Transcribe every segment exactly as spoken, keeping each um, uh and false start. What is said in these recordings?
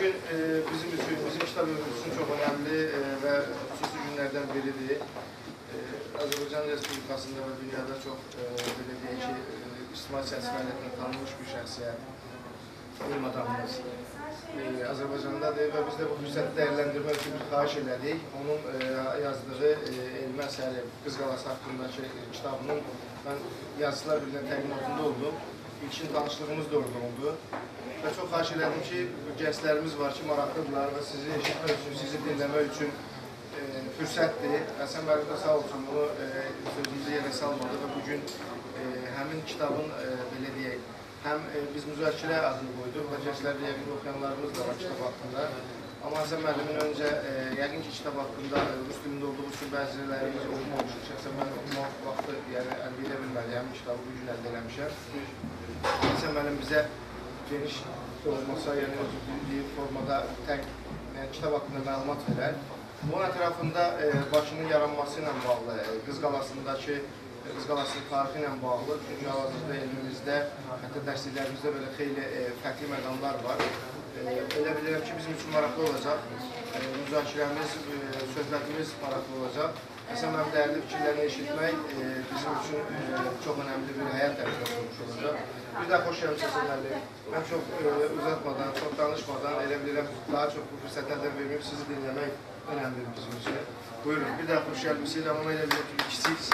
gün e, bizim üçün, bizim kitab evimiz üçün çox önemli e, və xüsusi günlərdən biridir. E, Azərbaycan Respublikasında və dünyada çox e, belə deyək ki, e, ictimai siyasi fəaliyyətlə tanınmış bir şəxsiyyət, ilim adamımız e, Azərbaycandadır və biz də bu fürsəti dəyərləndirmək üçün bir xahiş elədik. Onun e, yazdığı e, elmi əsəri Qız Qalası haqqındakı e, kitabının mən yazıçılar birliyindən təqdimatında oldum. İlkin tanışlığımız da orada oldu. Və çox xahiş elədim ki, gənclərimiz var ki, maraqlıdırlar və sizi eşitmək üçün, sizi dinləmək üçün e, fürsətdir. Həsən müəllim də sağ olsun, bunu e, sözümüzü yerə salmadı və bugün e, həmin kitabın, e, belə deyək, həm e, biz müzakirə adını qoyduq və gənclər yəqin oxuyanlarımız da var kitab haqqında. Amma Həsən müəllimin öncə, e, yəqin ki, kitab haqqında rus dilində olduğu üçün bəzilərimiz oxumamışıq. Şəxsən mən oxumaq vaxtı, yəni əldə edə bilməliyəm, kitabı bugün əldə eləmişəm. Həsən müəllim bizə geniş olmasa, yəni özü bildiyi formada tək yəni, kitab haqqında məlumat verər. Bunun ətrafında e, Bakının yaranması ilə bağlı, e, Qız Qalasındakı e, Qız Qalasının tarixi ilə bağlı, çünki hal-hazırda elmimizdə, hətta dərsliklərimizdə belə xeyli e, fərqli məqamlar var. E, elə bilirəm ki, bizim üçün maraqlı olacaq, e, müzakirəmiz, e, söhbətimiz maraqlı olacaq. Həsən mənim dəyərli fikirlərini eşitmək e, bizim üçün e, çox önəmli bir həyat tərəfində olmuş olacaq. Bir daha xoş gəlmişsiniz Həsən müəllim. Mən çox e, uzatmadan, çox danışmadan, elə bilirəm daha çox bu fürsətlərdən verməyib sizi dinləmək önəmlidir bizim üçün. Buyurun, bir daha xoş gəlmişsiniz, amma elə bilirəm ki, kiçik.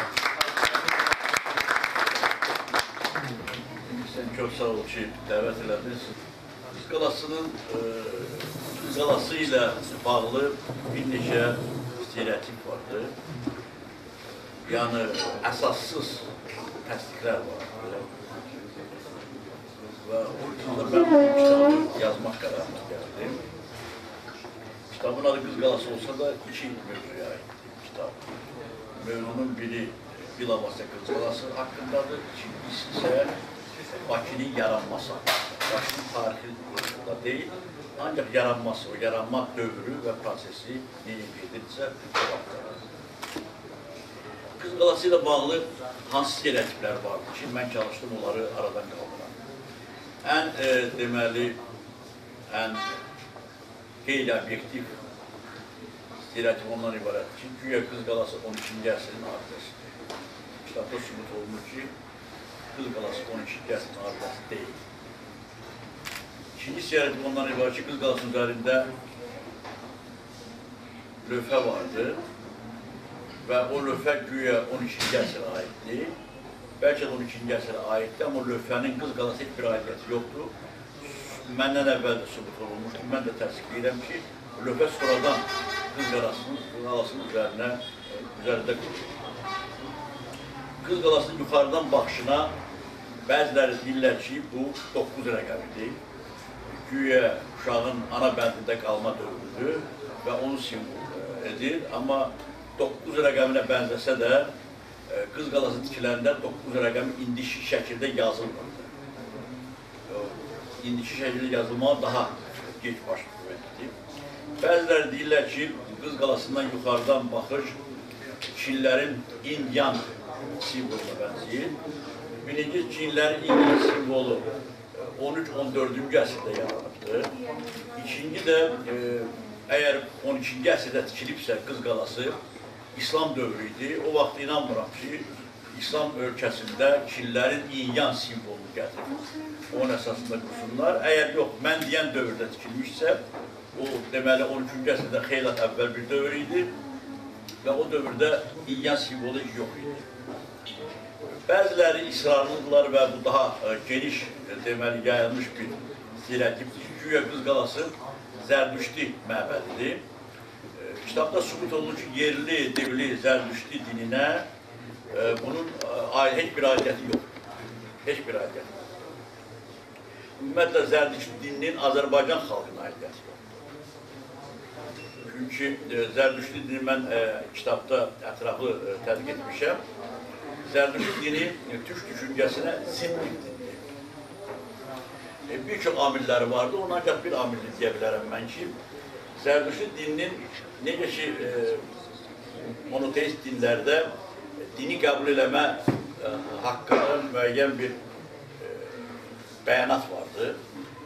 Sən çox sağ ol ki, dəvət elədiniz. Qız Qalasının e, Qız Qalası ilə bağlı bir neçə stereotip vardır. Yəni, əsassız təsdiqlər var. Və o üçün də mən bu kitabı yazmaq qərarına gəldim. Kitabın adı Qız Qalası olsa da iki mövzuya aiddir kitab. Mövzunun biri bilavasitə Qız Qalası haqqındadır, ikincisi isə Bakının yaranması haqqında. Bakının tarixi da deyil, ancaq yaranması, o yaranma dövrü və prosesi necə gedirsə, bu vaxtdır. Qız Qalası ilə bağlı hansı stereotiplər vardır ki, mən çalışdım onları aradan qaldıram. Ən e, deməli, ən qeyri obyektiv stereotip ondan ibarətdir ki, güya Qız Qalası on ikinci əsrin abidəsidir. Kitabda sübut olunur ki, Qız Qalası on ikinci əsrin abidəsi deyil. İkinci stereotip ondan ibarət ki, Qız Qalasının üzərində lövhə vardı və o lövhə güya on ikinci əsrə aiddir. Bəlkə də on ikinci əsrə aiddir, amma lövhənin Qız Qalası heç bir aidiyyəti yoxdur. Məndən əvvəl də sübut olunmuşdur, mən də təsdiqləyirəm ki, lövhə sonradan Qız Qalasının üzərinə, üzərində qurulur. Qız Qalasının yuxarıdan baxışına bəziləri deyirlər ki, bu doqquz rəqəmidir. Güya uşağın ana bəndində qalma dövrüdür və onu simvol edir, amma doqquz rəqəminə bənzəsə də Qız Qalası tikilərində doqquz rəqəmi indiki şəkildə yazılmırdı. İndiki şəkildə yazılmağa daha geç baş verildi. Bəziləri deyirlər ki, Qız Qalasından yuxarıdan baxış Çinlərin İndiyan simvoluna bənzəyir. Birinci Çinlərin İndiyan simvolu on üç on dördüncü əsrdə yaranıbdır. İkinci də e, əgər on ikinci əsrdə tikilibsə Qız Qalası İslam dövrü idi. O vaxt inanmıram ki, İslam ölkəsində Çinlərin İnyan simvolunu gətirir. Onun əsasında qursunlar. Əgər yox, mən deyən dövrdə tikilmişsə, o deməli on üçüncü əsrdə xeylat əvvəl bir dövr idi və o dövrdə İnyan simvolu yox idi. Bəziləri israrlıdırlar və bu daha e, geniş, e, deməli, yayılmış bir stereotipdir. Güya Qız Qalası Zərdüşti məbədidir. E, kitabda sübut olunur ki, yerli, devli Zərdüşti dininə e, bunun e, heç bir aidiyyəti yoxdur. Heç bir aidiyyəti yoxdur. Ümumiyyətlə, Zərdüşti dininin Azərbaycan xalqına aidiyyəti yoxdur. Çünki e, Zərdüşti dini mən e, kitabda ətraflı e, tədqiq etmişəm. Zərdüşti dini e, türk düşüncəsinə zidd bir dindir. E, bir çox amilləri vardı, ona ancaq bir amilini deyə bilərəm mən ki, Zərdüşti dininin necə ki, e, monoteist dinlərdə e, dini qəbul eləmə e, haqqında müəyyən bir e, bəyanat vardı.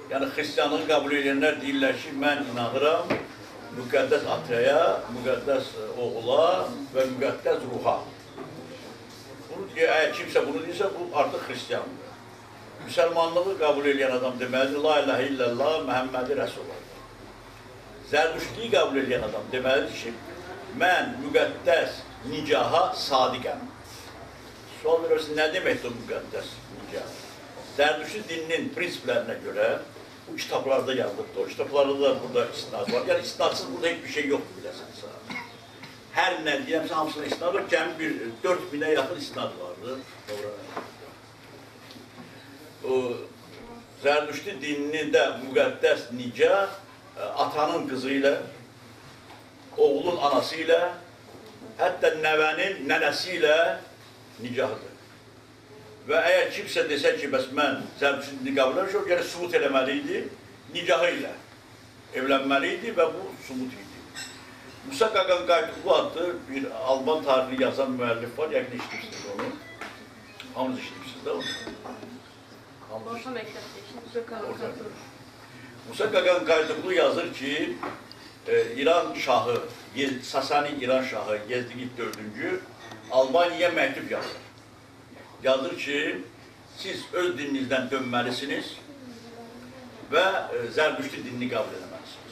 Yəni, xristiyanlığı qəbul edənlər deyirlər ki, mən inanıram müqəddəs ataya, müqəddəs oğula və müqəddəs ruha. Bunu deyir, əgər kimsə bunu deyirsə, bu artıq xristiyandır. Müsəlmanlığı qəbul edən adam deməlidir, la iləhə illallah, Məhəmmədi Rəsulullah. Zərdüştlüyü qəbul edən adam deməlidir ki, mən müqəddəs nicaha sadiqəm. Sual verirsin, nə deməkdir o müqəddəs nicah? Zərdüştü dininin prinsiplərinə görə bu kitablarda yazılıbdır. O kitablarda da burada istinad var. Yəni istinadsiz burada heç bir şey yoxdur biləsiniz. Hər nə deyəmsə hamısına istinad var. Cəmi bir dörd minə yaxın istinad vardır. O Zərdüştü dininin də müqəddəs nicah atanın qızı ilə, oğlun anası ilə, hətta nəvənin nənəsi ilə nicahdır. Və əgər kimsə desə ki, bəs mən Zərdüştlüyü qəbul edirəm, o gələ sübut eləməli idi, nicahı ilə evlənməli idi və bu sübut idi. Musa Qaqan Qayıtlı adlı bir Alban tarixini yazan müəllif var, yəqin işləmişsiniz onu. Hamınız işləmişsiniz də onu. Orta məktəbdə işləmişsiniz. Musa Qaqan Qayıtlı yazır ki, e, İran şahı, Sasani İran şahı Yezdigit dördüncü Albaniyaya məktub yazır. Yazır ki, siz öz dininizdən dönməlisiniz və Zərdüştü dinini qəbul edəməlisiniz.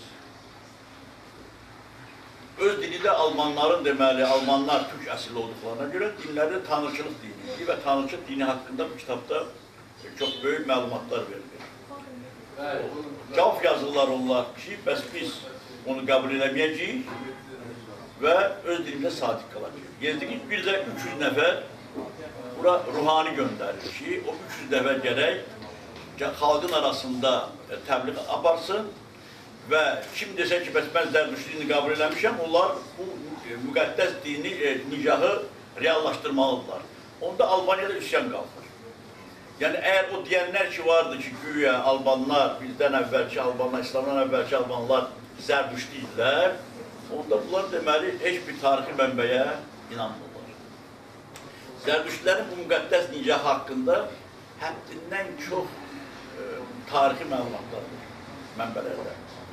Öz dini də Almanların deməli, Almanlar Türk əsilli olduqlarına görə dinləri tanrıçılıq dini idi və tanrıçılıq dini haqqında bu kitabda çox böyük məlumatlar verilir. Cavab yazırlar onlar ki, bəs biz onu qəbul edəməyəcəyik və öz dinimizə sadiq qalacaq. Yezdigit bir də üç yüz nəfər bura ruhani göndərir ki, o üç yüz dəfə gərək xalqın arasında təbliğ aparsın və kim desə ki, bəs mən Zərdüştlüyünü qəbul eləmişəm, onlar bu müqəddəs dini, nicahı reallaşdırmalıdırlar. Onda Albaniyada üsyan qalxır. Yəni, əgər o deyənlər ki, vardı ki, güya Albanlar, bizdən əvvəlki Albanlar, İslamdan əvvəlki Albanlar Zərdüştlüydülər, onda bunlar deməli, heç bir tarixi mənbəyə inanmırlar. Zərdüştlərin bu müqəddəs nicah haqqında həddindən çox e, tarixi məlumatlardır, mənbələrdə.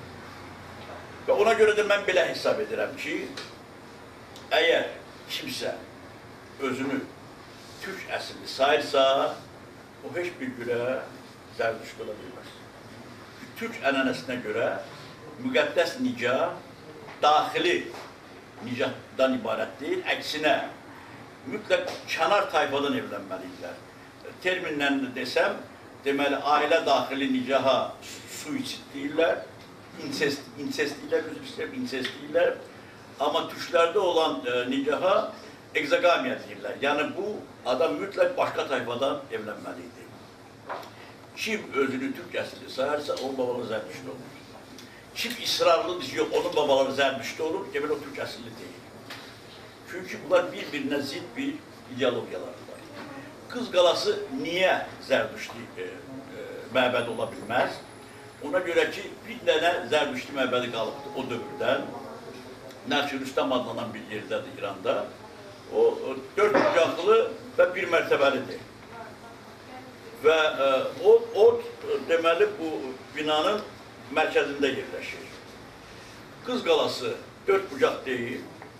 Və ona görə də mən belə hesab edirəm ki, əgər kimsə özünü türk əsilli sayırsa, o heç bir görə Zərdüşt ola bilməz. Türk ənənəsinə görə müqəddəs nicah daxili nicahdan ibarət deyil, əksinə mütləq kənar tayfadan evlənməlidirlər. Terminlə desəm, deməli, ailə daxili nicaha suicid deyirlər, insest, insest deyirlər, özür istəyəm, insest deyirlər. Amma türklərdə olan e, nicaha egzogamiya deyirlər. Yəni, bu adam mütləq başqa tayfadan evlənməlidir. Kim özünü türk əsilli sayarsa, onun babaları Zərdüştlü olur. Kim israrlıdır ki, onun babaları Zərdüştlü olur, deməli, o türk əsilli deyil. Çünki bunlar bir-birinə zid bir ideologiyalardır. Qız qalası niyə Zərdüştlü e, e, məbədi ola bilməz? Ona görə ki, bir dənə Zərdüştlü məbədi qalıbdır o dövrdən. Nəşirüstəm adlanan bir yerdədir İranda. O, o dörd bucaqlı və bir mərtəbəlidir. Və e, o, o, deməli, bu binanın mərkəzində yerləşir. Qız qalası dörd bucaq deyil.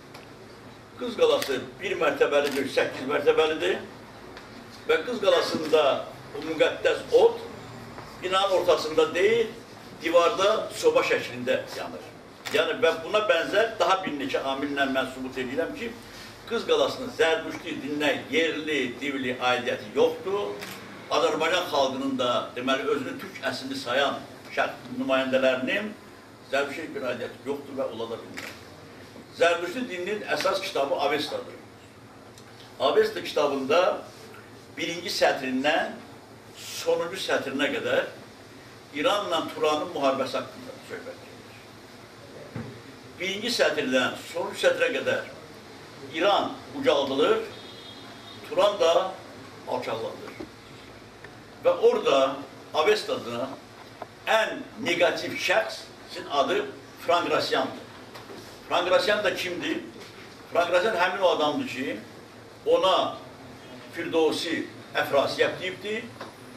Qız qalası bir mərtəbəlidir, səkkiz mərtəbəlidir və qız qalasında o müqəddəs od binanın ortasında deyil, divarda soba şəklində yanır. Yəni, və buna bənzər daha bir neçə amillə mən sübut edirəm ki, qız qalasının Zərdüştlü dininə yerli, divli aidiyyəti yoxdur. Azərbaycan xalqının da, deməli, özünü türk əsilli sayan şərt nümayəndələrinin Zərdüştlü bir aidiyyəti yoxdur və ola da bilmir. Zərdüştlü dininin əsas kitabı Avestadır. Avesta kitabında birinci sətrindən sonuncu sətrinə qədər İranla Turanın müharibəsi haqqında söhbət gedir. Birinci sətirdən sonuncu sətrə qədər İran ucaldılır, Turan da alçaqlandır. Və orada Avestadına ən negativ şəxsin adı Frangrasyandır. Frangrasyan da kimdir? Frangrasyan həmin o adamdır ki, ona Firdovsi əfrasiyyə deyibdir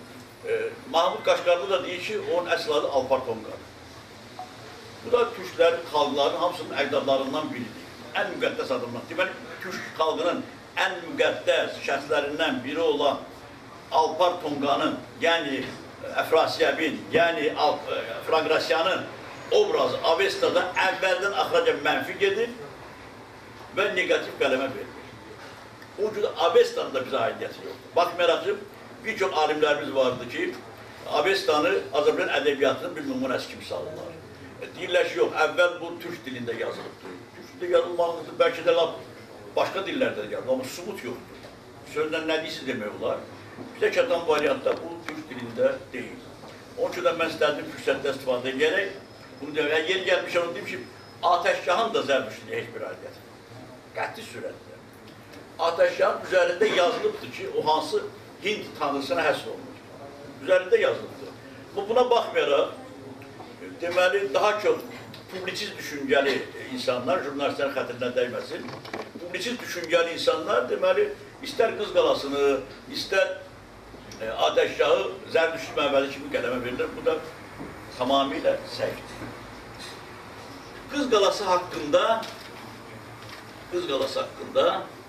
e, Mahmud Qaşqarlı da deyir ki, onun əsl adı Alpar Tonqar. Bu da Türklərin, xalqların hamısının əcdadlarından biridir. Ən müqəddəs adamlar. Deməli, Türk xalqının ən müqəddəs şəxslərindən biri olan Alpar Tonqanın, yəni Əfrasiyəbin, yəni Fraqrasiyanın obrazı Avestada əvvəldən axıraca mənfi gedir və negativ qələmə verilir. O cür Avestanın da bizə aidiyyəti yoxdur. Baxmayaraq ki, bir çox alimlərimiz vardı ki, Avestanı Azərbaycan ədəbiyyatının bir nümunəsi kimi salırlar. Deyirlər ki, yox, əvvəl bu türk dilində yazılıbdır. Türk dilində yazılmalıdır, bəlkə də başqa dillərdə də yazılır, amma sübut yoxdur. Sözlə nə deyirsiz demək olar. Bizə çatan variantda bu türk dilində deyil. Onun üçün də mən istədim fürsətdə istifadə edərək, bunu deyəm, yeri gəlmiş onu deyim ki, Atəşgahın da Zərdüştlüyə heç bir aidiyyəti yoxdur. Qəti sürətdə. Atəşgahın üzərində yazılıbdır ki, o hansı Hind tanrısına həsr olunur. Üzərində yazılıbdır. Buna baxmayaraq, deməli, daha çox publisist düşüncəli insanlar, jurnalistlərin xətrinə dəyməsin, publisist düşüncəli insanlar, deməli, istər Qız Qalasını, istər e, Atəşgahı Zərdüştlü məbədi kimi qələmə verilir. Bu da tamamilə səhvdir. Qız Qalası haqqında, Qız Qalası haqqında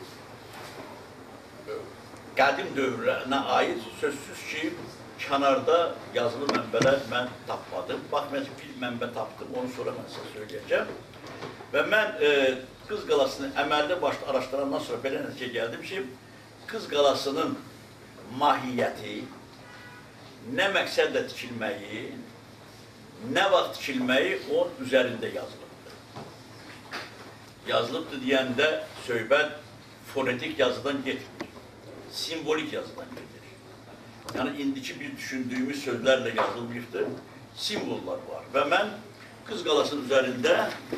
qədim dövrlərinə aid sözsüz ki, kənarda yazılı mənbələr mən tapmadım. Baxmayacaq bir mənbə tapdım, onu sonra mən sizə söyləyəcəm. Və mən e, Qız Qalasını əməlli başlı araşdırandan sonra belə nəticə gəldim ki, Qız Qalasının mahiyyəti, nə məqsədlə tikilməyi, nə vaxt tikilməyi onun üzərində yazılıbdır. Yazılıbdır deyəndə söhbət fonetik yazıdan getmir, simvolik yazıdan gedir. Yəni, indiki bir düşündüyümüz sözlərlə yazılmışdır, simvollar var. Və mən Qız Qalasının üzərində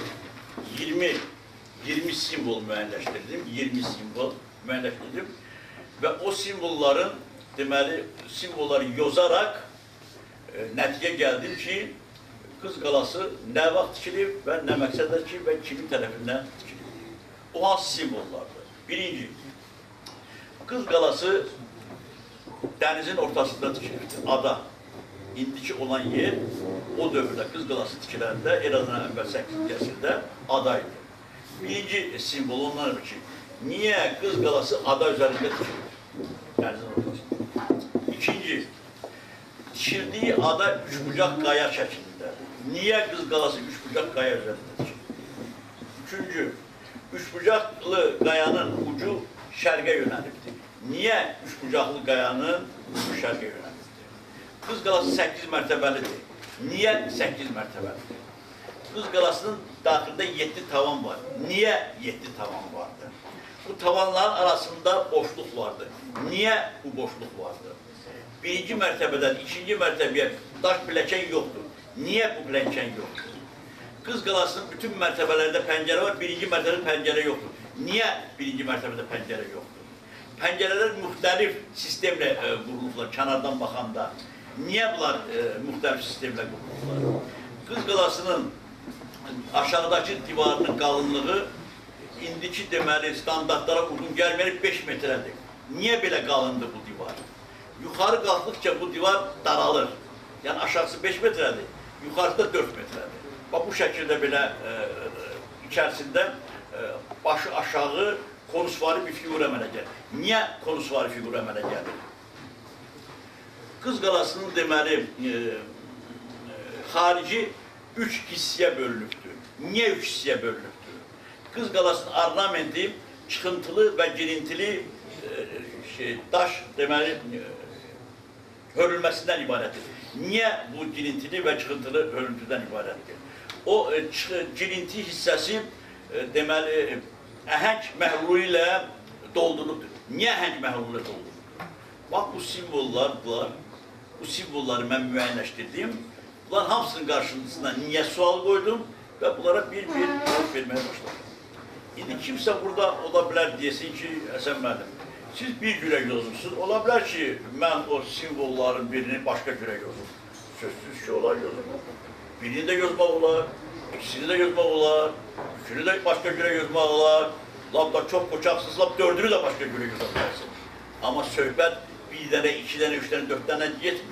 iyirmi simvol müəyyənləşdirdim, iyirmi simvol müəyyənləşdirdim və o simvolların, deməli, simvolları yozaraq e, nəticə gəldim ki, Qız Qalası nə vaxt tikilib və nə məqsədlə ki və kimin tərəfindən tikilib. O hansı simvollardır? Birinci, Qız Qalası dənizin ortasında tikilibdir, ada. İndiki olan yer, o dövrdə Qız Qalası tikiləndə, eradan əvvəl səkkizinci əsrdə ada idi. Birinci simvol ondan ki, niyə Qız Qalası ada üzərində tikilir? Dənizin ortasında. İkinci, tikildiyi ada üçbucaq qaya şəklindədir. Niyə Qız Qalası üçbucaq qaya üzərində tikilir? Üçüncü, üçbucaqlı qayanın ucu şərqə yönəlibdir. Niyə üçbucaqlı qayanın ucu şərqə yönəlibdir? Qız Qalası səkkiz mərtəbəlidir. Niyə səkkiz mərtəbəlidir? Qız Qalasının daxilində yeddi tavan var. Niyə yeddi tavan vardır? Bu tavanların arasında boşluq vardır. Niyə bu boşluq vardır? Birinci mərtəbədən ikinci mərtəbəyə daş biləkən yoxdur. Niyə bu biləkən yoxdur? Qız Qalasının bütün mərtəbələrində pəncərə var, birinci mərtəbədə pəncərə yoxdur. Niyə birinci mərtəbədə pəncərə yoxdur? Pəncərələr müxtəlif sistemlə e, qurulurlar, kənardan baxanda. Niyə bunlar e, müxtəlif sistemlə qurulurlar? Qız Qalasının aşağıdakı divarının qalınlığı indiki deməli standartlara uyğun gəlməyərək beş metrədir. Niyə belə qalındır bu divar? Yuxarı qalxdıqca bu divar daralır. Yəni aşağısı beş metrədir, yuxarısı da dörd metrədir. Bax bu şəkildə belə e, içərisində e, başı aşağı konusvari bir fiqur əmələ gəlir. Niyə konusvari fiqur əmələ gəlir? Qız Qalasının deməli e, e, xarici üç hissəyə bölünübdür. Niyə üç hissəyə bölünübdür? Qız Qalasının ornamenti çıxıntılı və girintili e, şey, daş deməli e, hörülməsindən ibarətdir. Niyə bu girintili və çıxıntılı hörüntüdən ibarətdir? O e, girinti hissəsi e, deməli əhəng məhlulu ilə doldurulubdur. Niyə əhəng məhlulu ilə doldurulubdur? Bax, bu simvollar, bunlar, bu simvolları mən müəyyənləşdirdim. Bunların hamısının qarşısına niyə sual qoydum və bunlara bir-bir cavab verməyə başladım. İndi kimsə burada ola bilər desin ki, Həsən müəllim, siz bir cürə yozursunuz. Ola bilər ki, mən o simvolların birini başqa cürə yozurum. Sözsüz ki, olar yozurum. Birini də yozmaq olar, ikisini də yozmaq olar, üçünü də başqa cürə yozmaq olar. Lap da çox qoçaqsız, lap dördünü də başqa cürə yoza bilərsin. Amma söhbət bir dənə, iki dənə, üç dənə, dörd dənə getmir.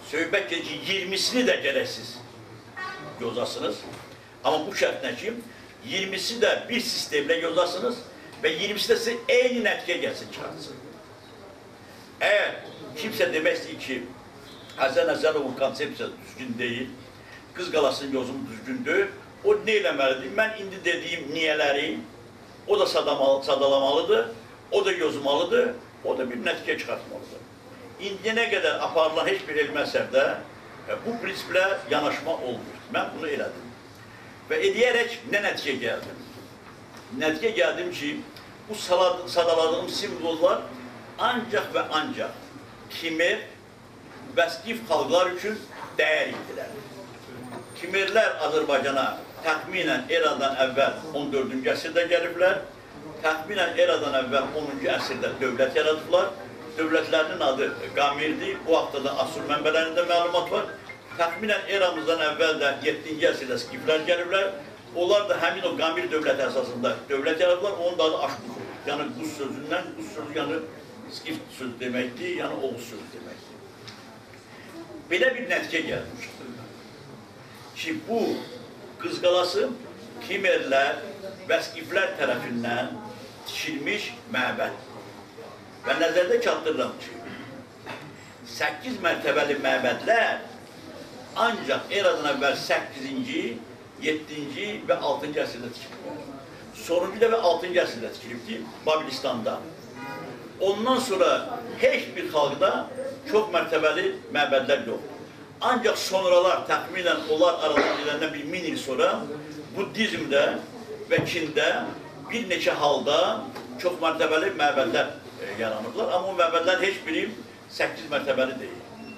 söhbət ki, iyirmisini də gərəksiz yozasınız. Amma bu şərtlə ki, iyirmisi də bir sistemlə yozasınız və iyirmisi də sizə eyni nəticə gəlsin, çıxartsın. Əgər kimsə demək istəyir ki, Həsən Həsənovun konsepsiyası düzgün deyil, Qız Qalasının yozumu düzgündür, o nə eləməlidir? Mən indi dediyim niyələri o da sadalamalıdır, o da yozmalıdır, o da bir nəticə çıxartmalıdır. İndiyə nə qədər aparılan heç bir elm əsərdə bu prinsiplə yanaşma olmur. Mən bunu elədim. Və eləyərək nə nəticə gəldim? Nəticə gəldim ki, bu sadaladığım simvollar ancaq və ancaq Kimer və Skif xalqlar üçün dəyər idilər. Kimerlər Azərbaycana təxminən eradan əvvəl on dördüncü əsrdə gəliblər, təxminən eradan əvvəl onuncu əsrdə dövlət yaradıblar. Dövlətlərinin adı Qamirdir, bu haqda da Asur mənbələrində məlumat var. Təxminən eramızdan əvvəl də yeddinci əsrdə Skiflər gəliblər. Onlar da həmin o Qamir dövləti əsasında dövlət yaradıblar, onun da adı Aşqur. Yəni quz sözündən, quz sözü yəni Skif sözü deməkdir, yəni Oğuz sözü deməkdir. Belə bir nəticə gəlmişdir ki, bu Qız Qalası Kimerlər və Skiflər tərəfindən tikilmiş məbəd. Və nəzərdə çatdırıram ki, səkkiz mərtəbəli məbədlər ancaq eradan əvvəl səkkizinci, yeddinci və altıncı əsrdə tikilibdir. Sonuncu və altıncı əsrdə tikilibdir Babilistanda. Ondan sonra heç bir xalqda çox mərtəbəli məbədlər yoxdur. Ancaq sonralar, təxminən onlar aradan gedəndən bir min il sonra Buddizmdə və Çində bir neçə halda çox mərtəbəli məbədlər yaranıblar. Amma o məbədlər heç biri səkkiz mərtəbəli deyil.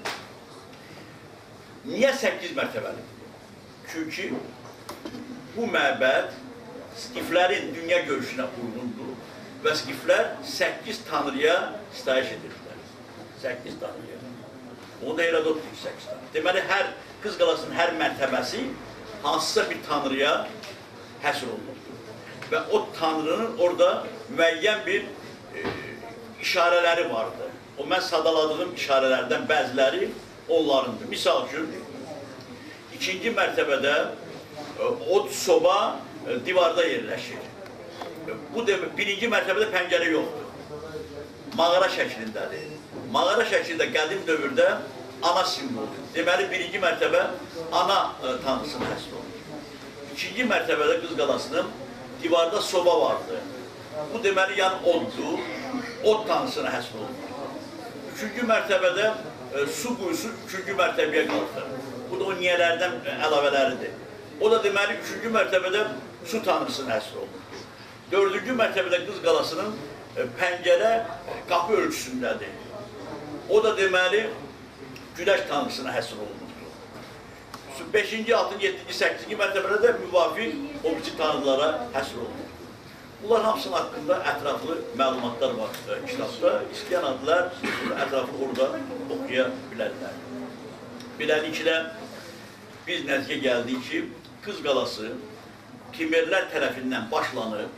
Niyə səkkiz mərtəbəli? Çünki bu məbəd Skiflərin dünya görüşünə uyğundur və Skiflər səkkiz tanrıya sitayiş edirlər. səkkiz tanrıya. Onu da Herodot deyir səkkiz tanrı. Deməli, hər Qız Qalasının hər mərtəbəsi hansısa bir tanrıya həsr olunurdur. Və o tanrının orada müəyyən bir e, işarələri vardır. O mən sadaladığım işarələrdən bəziləri onlarındır. Misal üçün, ikinci mərtəbədə e, od soba e, divarda yerləşir. E, bu demək, birinci mərtəbədə pəncərə yoxdur. Mağara şəklindədir. Mağara şəklində qədim dövrdə ana simvoldur. Deməli, birinci mərtəbə ana e, tanrısına həsr olunur. İkinci mərtəbədə Qız Qalasının divarda soba vardır. Bu deməli, yəni oddur, od tanrısına həsr olunur. Üçüncü mərtəbədə e, su quyusu üçüncü mərtəbəyə qalxır. Bu da o niyələrdən e, əlavələridir. O da deməli, üçüncü mərtəbədə su tanrısına həsr olunur. Dördüncü mərtəbədə Qız Qalasının e, pəncərə e, qapı ölçüsündədir. O da deməli, Güləş tanrısına həsr olunurdur. beşinci, altıncı, yeddinci, səkkizinci mərtəbədə də müvafiq o bizi tanrılara həsr olunur. Bunlar hamısının haqqında ətraflı məlumatlar var e, kitabda. İstəyən adlar ətraflı orada oxuya bilərlər. Beləliklə, biz nəticə gəldik ki, Qız Qalası Kimerlər tərəfindən başlanıb,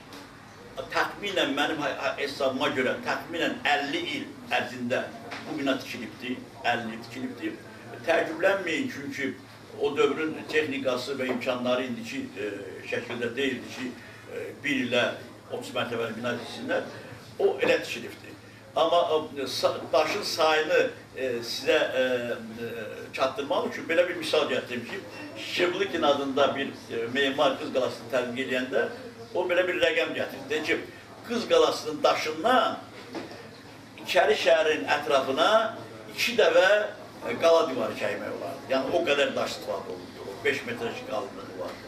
təxminən mənim hesabıma görə təxminən əlli il ərzində bu bina tikilibdir, əlli il tikilibdir. Təəccüblənməyin, çünki o dövrün texnikası və imkanları indiki e, şəkildə deyildi ki, e, bir ilə otuz mərtəbəli bina tiksinlər, o elə tikilibdir. Amma e, daşın sayını e, sizə e, e, çatdırmaq üçün belə bir misal gətirim ki, Şevlikin adında bir e, memar Qız Qalasını tədqiq edəndə o belə bir rəqəm gətirdi. Deyir ki, Qız Qalasının daşından İçəri şəhərin ətrafına iki dəvə qala divarı çəkmək olardı. Yəni o qədər daş istifadə olundu. beş metrə qalınlığı vardı.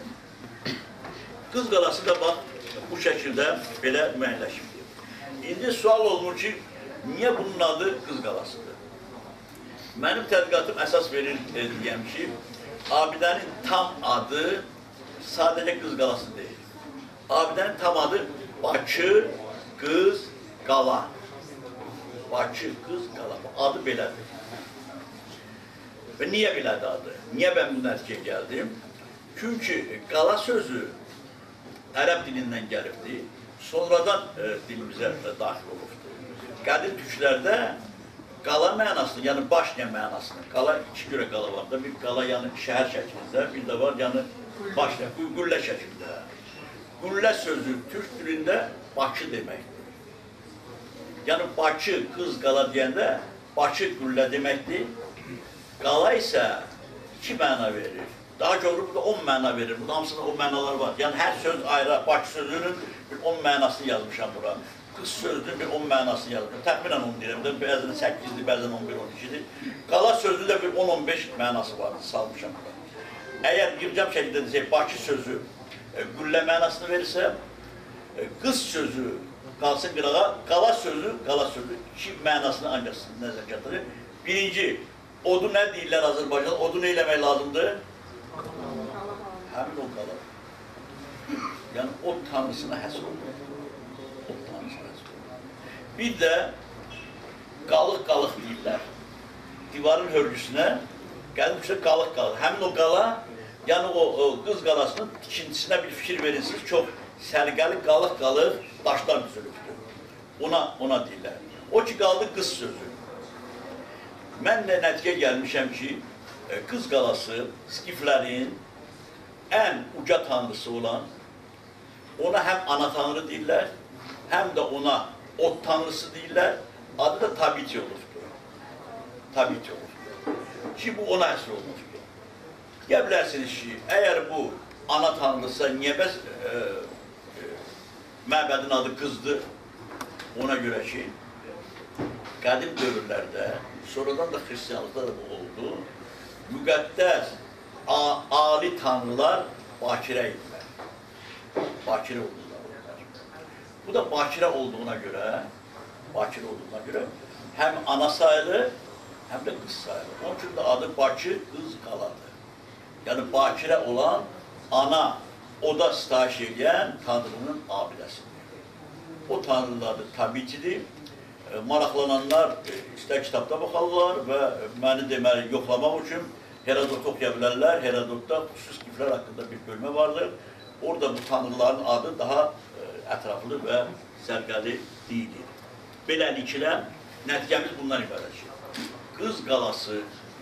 Qız Qalası da bax bu şəkildə belə müəyyənləşibdir. İndi sual olmur ki, niyə bunun adı Qız Qalasıdır? Mənim tədqiqatım əsas verir deyəm ki, abidənin tam adı sadəcə Qız Qalası deyil. Abidənin tam adı Bakı, Qız, Qala. Bakı, Qız, Qala. Adı belədir. Və niyə belədir adı? Niyə mən bu nəticəyə gəldim? Çünki qala sözü ərəb dilindən gəlibdir. Sonradan e, dilimizə daxil olubdur. Qədim türklərdə qala mənasını, yəni başqa mənasını, qala iki görə qala var da, bir qala yəni şəhər şəklində, bir də var yəni başqa, qüllə şəklində. Qüllə sözü türk dilində Bakı deməkdir. Yəni Bakı, qız qala deyəndə Bakı qüllə deməkdir. Qala isə iki məna verir. Daha doğru burada on məna verir. Burada hamısında o mənalar var. Yəni hər söz ayrı, Bakı sözünün bir on mənasını yazmışam bura. Qız sözünün bir on mənasını yazmışam. Təxminən on deyirəm də, bəzən səkkizdir, bəzən on bir, on ikidir. Qala sözünün də bir on on beş mənası var, salmışam bura. Əgər girəcəm şəkildə desək, Bakı sözü qüllə mənasını verirsə, qız sözü qalsın qırağa, qala sözü, qala sözü iki mənasını ancaq nəzər gətirir. Birinci, odu nə deyirlər Azərbaycan, odu nə eləmək lazımdır? Həmin o qala. Yəni, o tanrısına həsr olur. O tanrısına həsr olur. Bir də qalıq-qalıq deyirlər. Divarın hörgüsünə gəlmişsə qalıq-qalıq. Həmin o qala, yəni o, o qız qalasının tikintisinə bir fikir verirsiniz, çox sərgəli qalıq-qalıq daşlar düzülübdür. Ona, ona deyirlər. O ki, qaldı qız sözü. Mən də nəticə gəlmişəm ki, qız qalası skiflərin ən uca tanrısı olan, ona həm ana tanrı deyirlər, həm də ona ot tanrısı deyirlər, adı da Tabiti olubdur. Tabiti olubdur. Ki, bu ona əsr olmuşdur. Deyə bilərsiniz ki, əgər bu ana tanrısa, niyə bəs e, e, məbədin adı qızdır? Ona görə ki, qədim dövrlərdə, sonradan da xristiyanlıqda da bu oldu, müqəddəs, ali tanrılar bakirə idilər. Bakirə oldular. Bu da bakirə olduğuna görə, bakirə olduğuna görə həm ana sayılır, həm də qız sayılır. Onun üçün də adı Bakı, qız qaladır. Yəni, bakirə olan ana, oda sitayiş edən tanrının abidəsidir. O tanrının adı Tabitidir. Maraqlananlar istər kitabda baxarlar və məni deməli yoxlamaq üçün Herodot oxuya bilərlər. Herodotda xüsus skiflər haqqında bir bölmə vardır. Orada bu tanrıların adı daha ətraflı və sərgəli deyilir. Beləliklə, nəticəmiz bundan ibarətdir. Qız qalası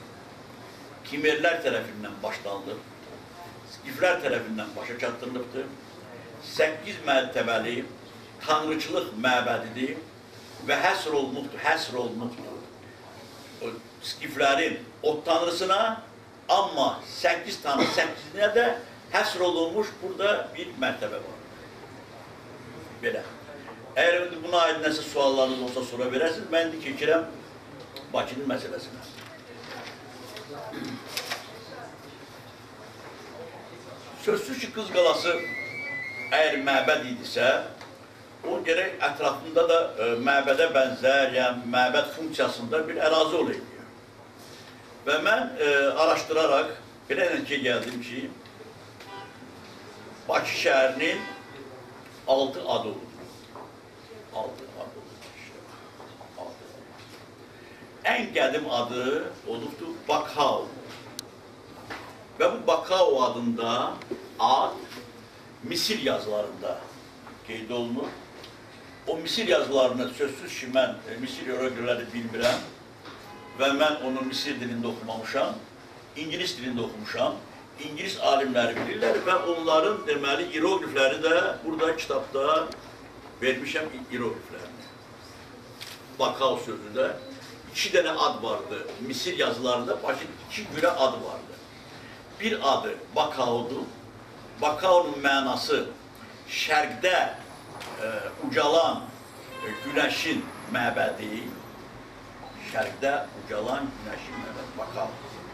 Kimerlər tərəfindən başlanılıb, skiflər tərəfindən başa çatdırılıbdır. Səkkiz mərtəbəli tanrıçılıq məbədidir və həsr olunubdur, həsr olunubdur. O skiflərin ot tanrısına, amma səkkiz tanrı, səkkizinə də həsr olunmuş burada bir mərtəbə var. Belə. Əgər buna aid nəsə suallarınız olsa sonra verəsiniz, mən indi keçirəm Bakının məsələsinə. Sözsüz ki, qız qalası əgər məbəd idisə, o gərək ətrafında da e, məbədə bənzər, yəni məbəd funksiyasında bir ərazi olaydı. Və mən e, araşdıraraq belə nəticə gəldim ki, Bakı şəhərinin altı adı olur. Altı adı olur. Ən qədim adı olubdur Bakao. Və bu Bakao adında ad Misir yazılarında qeyd olunur. O Misir yazılarını sözsüz ki, mən Misir hieroqlifləri bilmirəm və mən onu Misir dilində oxumamışam, İngilis dilində oxumuşam. İngilis alimləri bilirlər və onların deməli hieroqlifləri də burada kitabda vermişəm hieroqliflərini. Bakao sözündə iki dənə ad vardı. Misir yazılarında başqa iki görə adı vardı. Bir adı Bakao'dur. Bakao'nun mənası şərqdə e, ucalan e, günəşin məbədi. Şərqdə ucalan günəşin məbədi. Bakao.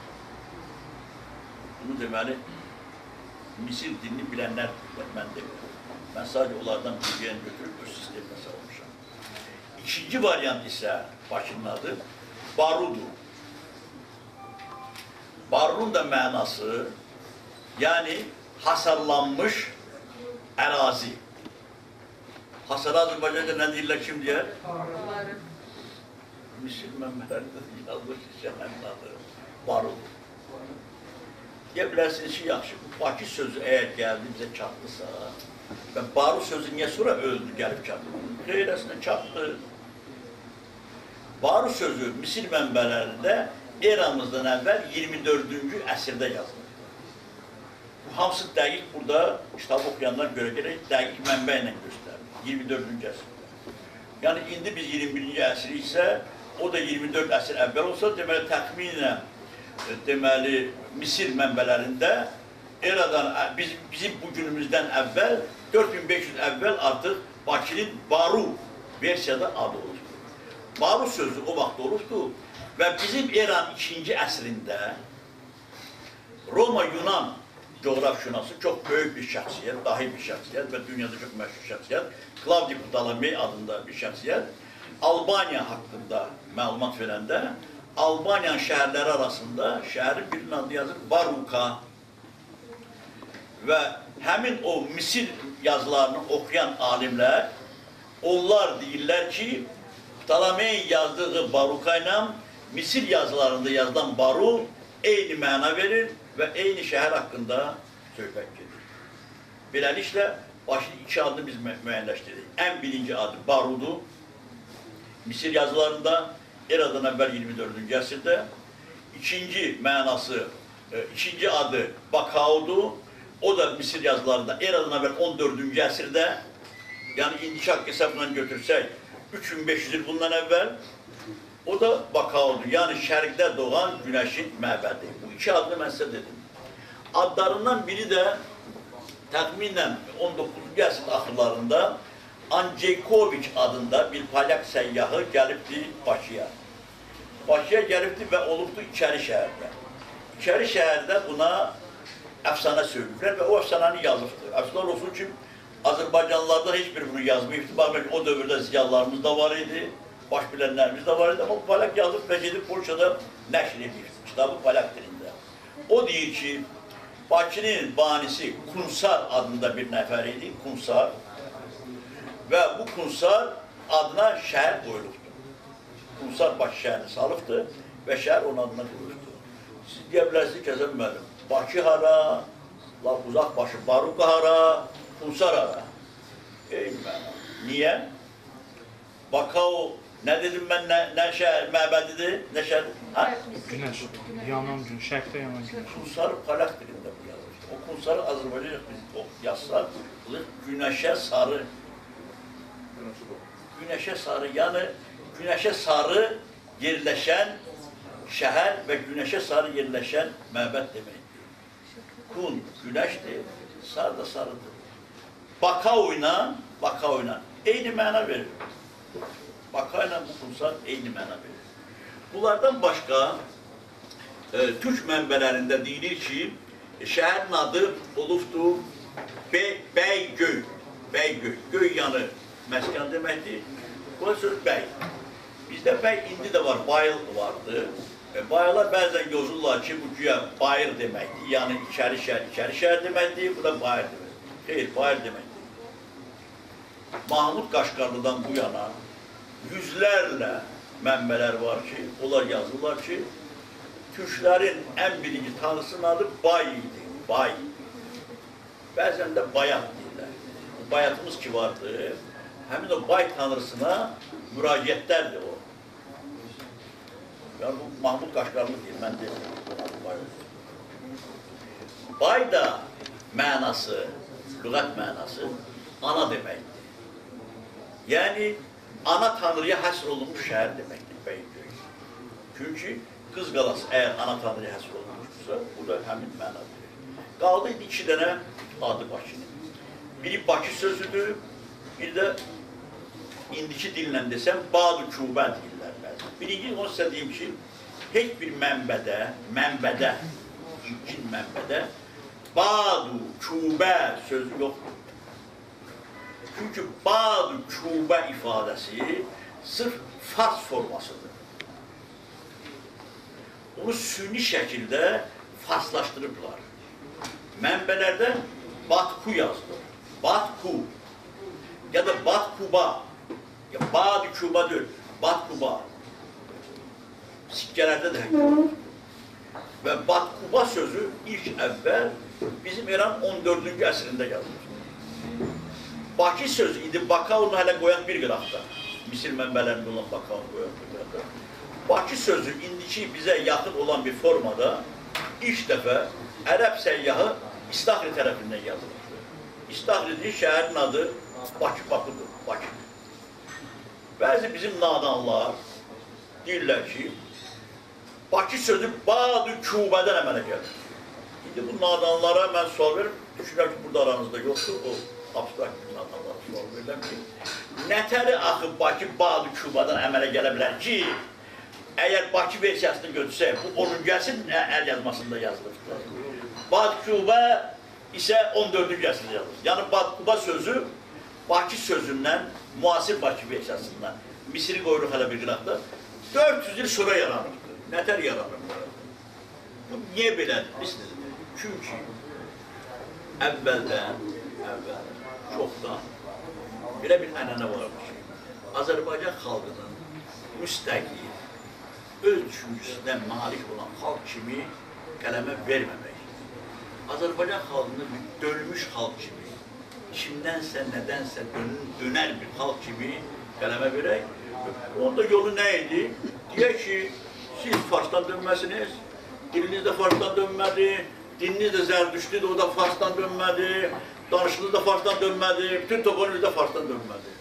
Bunu deməli, Misir dilini bilənlər bilirlər, mən demiyorum. Mən sadəcə onlardan bilgiyəni götürüb öz sisteminə salmışam. İkinci variant isə Bakının adı Barudur. Barun da mənası, yəni hasarlanmış ərazi. Hasarı Azərbaycanca nə deyirlər, kim deyər? Barı. Misir mənbələrində yazılmış şəhərin adı Barun. Deyə bilərsiniz ki, yaxşı, bu Bakı sözü əgər gəldi, bizə çatdısa və Baru sözü niyə sonra öldü, gəlib çatdı? Xeyrəsinə çatdı. Baru sözü Misir mənbələrində eramızdan əvvəl iyirmi dördüncü əsrdə yazılır. Bu hamısı dəqiq burada kitab oxuyanlar görə görə dəqiq mənbə ilə göstərir. iyirmi dördüncü əsrdə. Yəni indi biz iyirmi birinci əsr isə o da iyirmi dörd əsr əvvəl olsa, deməli təxminən deməli Misir mənbələrində eradan bizim, bizim bu günümüzdən əvvəl dörd min beş yüz əvvəl artıq Bakının Baru versiyada adı olubdur. Baru sözü o vaxt olubdur və bizim eranın ikinci əsrində Roma-Yunan coğrafşünası çox böyük bir şəxsiyyət, dahi bir şəxsiyyət və dünyada çox məşhur şəxsiyyət, Claudi Ptolemey adında bir şəxsiyyət Albaniya haqqında məlumat verəndə Albaniyanın şəhərləri arasında şəhərin birinin adı yazır Baruka və həmin o Misir yazılarını oxuyan alimlər onlar deyirlər ki Ptolemey yazdığı Baruka ilə Misir yazılarında yazılan Baru eyni məna verir və eyni şəhər haqqında söhbət gedir. Beləliklə, başlı iki adını biz müəyyənləşdirdik. Ən birinci adı Barudur, Misir yazılarında, eradan əvvəl iyirmi dördüncü əsrdə. İkinci mənası, ikinci adı Bakaudur, o da Misir yazılarında, eradan əvvəl on dördüncü əsrdə, yəni indiki haqq hesabla götürsək, üç min beş yüz il bundan əvvəl, o da Bakaudur, yəni şərqdə doğan günəşin məbədi. Bu iki adını mən sizə dedim. Adlarından biri də təxminən on doqquzuncu əsrin axırlarında Andreykoviç adında bir polyak səyyahı gəlibdi Bakıya. Bakıya gəlibdi və olubdu İçəri şəhərdə. İçəri şəhərdə buna əfsanə söyləyiblər və o əfsanəni yazıbdır. Əfsanə olsun ki, Azərbaycanlılardan heç biri bunu yazmayıbdır. Baxmayın, o dövrdə ziyalarımız da var idi, baş bilənlərimiz də var idi. Amma polyak yazıb və gedib Polşada nəşr edir. Kitabı polyak dilində. O deyir ki, Bakının banisi Kunsar adında bir nəfər idi, Kunsar. Və bu Kunsar adına şəhər qoyulubdur. Kunsar Bakı şəhərini salıbdır və şəhər onun adına qoyulubdur. Siz deyə bilərsiniz ki, Əzəm müəllim, Bakı hara, laf uzaq başı, Baruka hara, Kunsar hara. Eyni məna. Niyə? Bakao, nə dedim mən, nə, nə şəhər, məbədidir, nə şəhər? Ha? Günəş, yanan gün, şərqdə yanan gün. Kunsarı polyak dilində bu yazılır. O Kunsarı Azərbaycan biz yazsaq, günəşə sarı. Günəşə sarı, yəni günəşə sarı yerləşən şəhər və günəşə sarı yerləşən məbəd deməkdir. Kun günəşdir, sar da sarıdır. Bakao ilə, Bakao ilə eyni məna verir. Bakao ilə bu Kunsar eyni məna verir. Bunlardan başqa e, Türk mənbələrində deyilir ki, şəhərin adı olubdur Be Bəygöy. Bəygöy, göy yanı məskan deməkdir. Bu söz bəy. Bizdə bəy indi də var, bayıl vardı. E, bayılar bəzən yozurlar ki, bu güya bayır deməkdir. Yəni içəri şəhər, içəri şəhər deməkdir, bu da bayır deməkdir. Xeyr, bayır deməkdir. Mahmud Qaşqarlıdan bu yana yüzlərlə mənbələr var ki, onlar yazırlar ki, Türklərin ən birinci tanrısının adı Bay idi, Bay. Bəzən də Bayat deyirlər. Bayatımız ki vardı, həmin o Bay tanrısına müraciətlərdir o. Yəni bu Mahmud Qaşqarlı deyir, mən deyirəm, Bay olsun. Bay da mənası, lüğət mənası ana deməkdir. Yəni, ana tanrıya həsr olunmuş şəhər deməkdir Bəygöy. Çünki Qız Qalası əgər ana tanrıya həsr olunmuşsa, bu da həmin məna verir. Qaldı idi iki dənə adı Bakının. Biri Bakı sözüdür, bir də indiki dillə desəm, Badu-Kubə deyirlər bəzən. Birinci, onu sizə deyim ki, heç bir mənbədə, mənbədə, ilkin mənbədə Badu-Kubə sözü yoxdur. Çünki Badu-Kubə ifadəsi sırf fars formasıdır. Onu süni şəkildə farslaşdırıblar. Mənbələrdə Batku yazılır. Batku ya da Batkuba, ya Badu-Kuba deyil, Batkuba. Sikkələrdə də həqiqət olur. Və Batkuba sözü ilk əvvəl bizim İran on dördüncü əsrində yazılır. Bakı sözü idi, Bakaonu hələ qoyan bir qıraqda. Misir mənbələrində olan bakan qoyulur. Bakı sözü indiki bizə yaxın olan bir formada ilk dəfə ərəb səyyahı İstahri tərəfindən yazılmışdır. İstahri'nin şəhərin adı Bakı, Bakıdır, Bakı. Bəzi bizim nadanlar deyirlər ki, Bakı sözü Badu Kübədən əmələ gəlir. İndi bu nadanlara mən sual verim, düşünürəm ki, burada aranızda yoxdur, o abstrakt bir nadanlara sual verirəm ki, nətəri axı Bakı Badu Kübədən əmələ gələ bilər ki, əgər Bakı versiyasını götürsək, bu onuncu əsrin əl yazmasında yazılır. Bad-Kübə isə on dördüncü əsrdə yazılır. Yəni, Bad-Kübə sözü Bakı sözündən, müasir Bakı versiyasından, Misiri qoyuruq hələ bir qıraqda, dörd yüz il sonra yaranırdı. Nətər yaranırdı? Bu niyə belədir? Bilirsiniz? Çünki əvvəldən, əvvəldən, çoxdan belə bir ənənə varmış. Azərbaycan xalqının müstəqil, öz düşüncüsünə malik olan xalq kimi qələmə verməmək. Azərbaycan xalqını bir dönmüş xalq kimi, kimdənsə, nədənsə dönər bir xalq kimi qələmə verək. Onda yolu nə idi? Deyək ki, siz Farsdan dönməsiniz, diliniz də Farsdan dönmədi, dininiz də Zərdüştüdür, o da Farsdan dönmədi, danışınız da Farsdan dönmədi, bütün toponimiz də Farsdan dönmədi.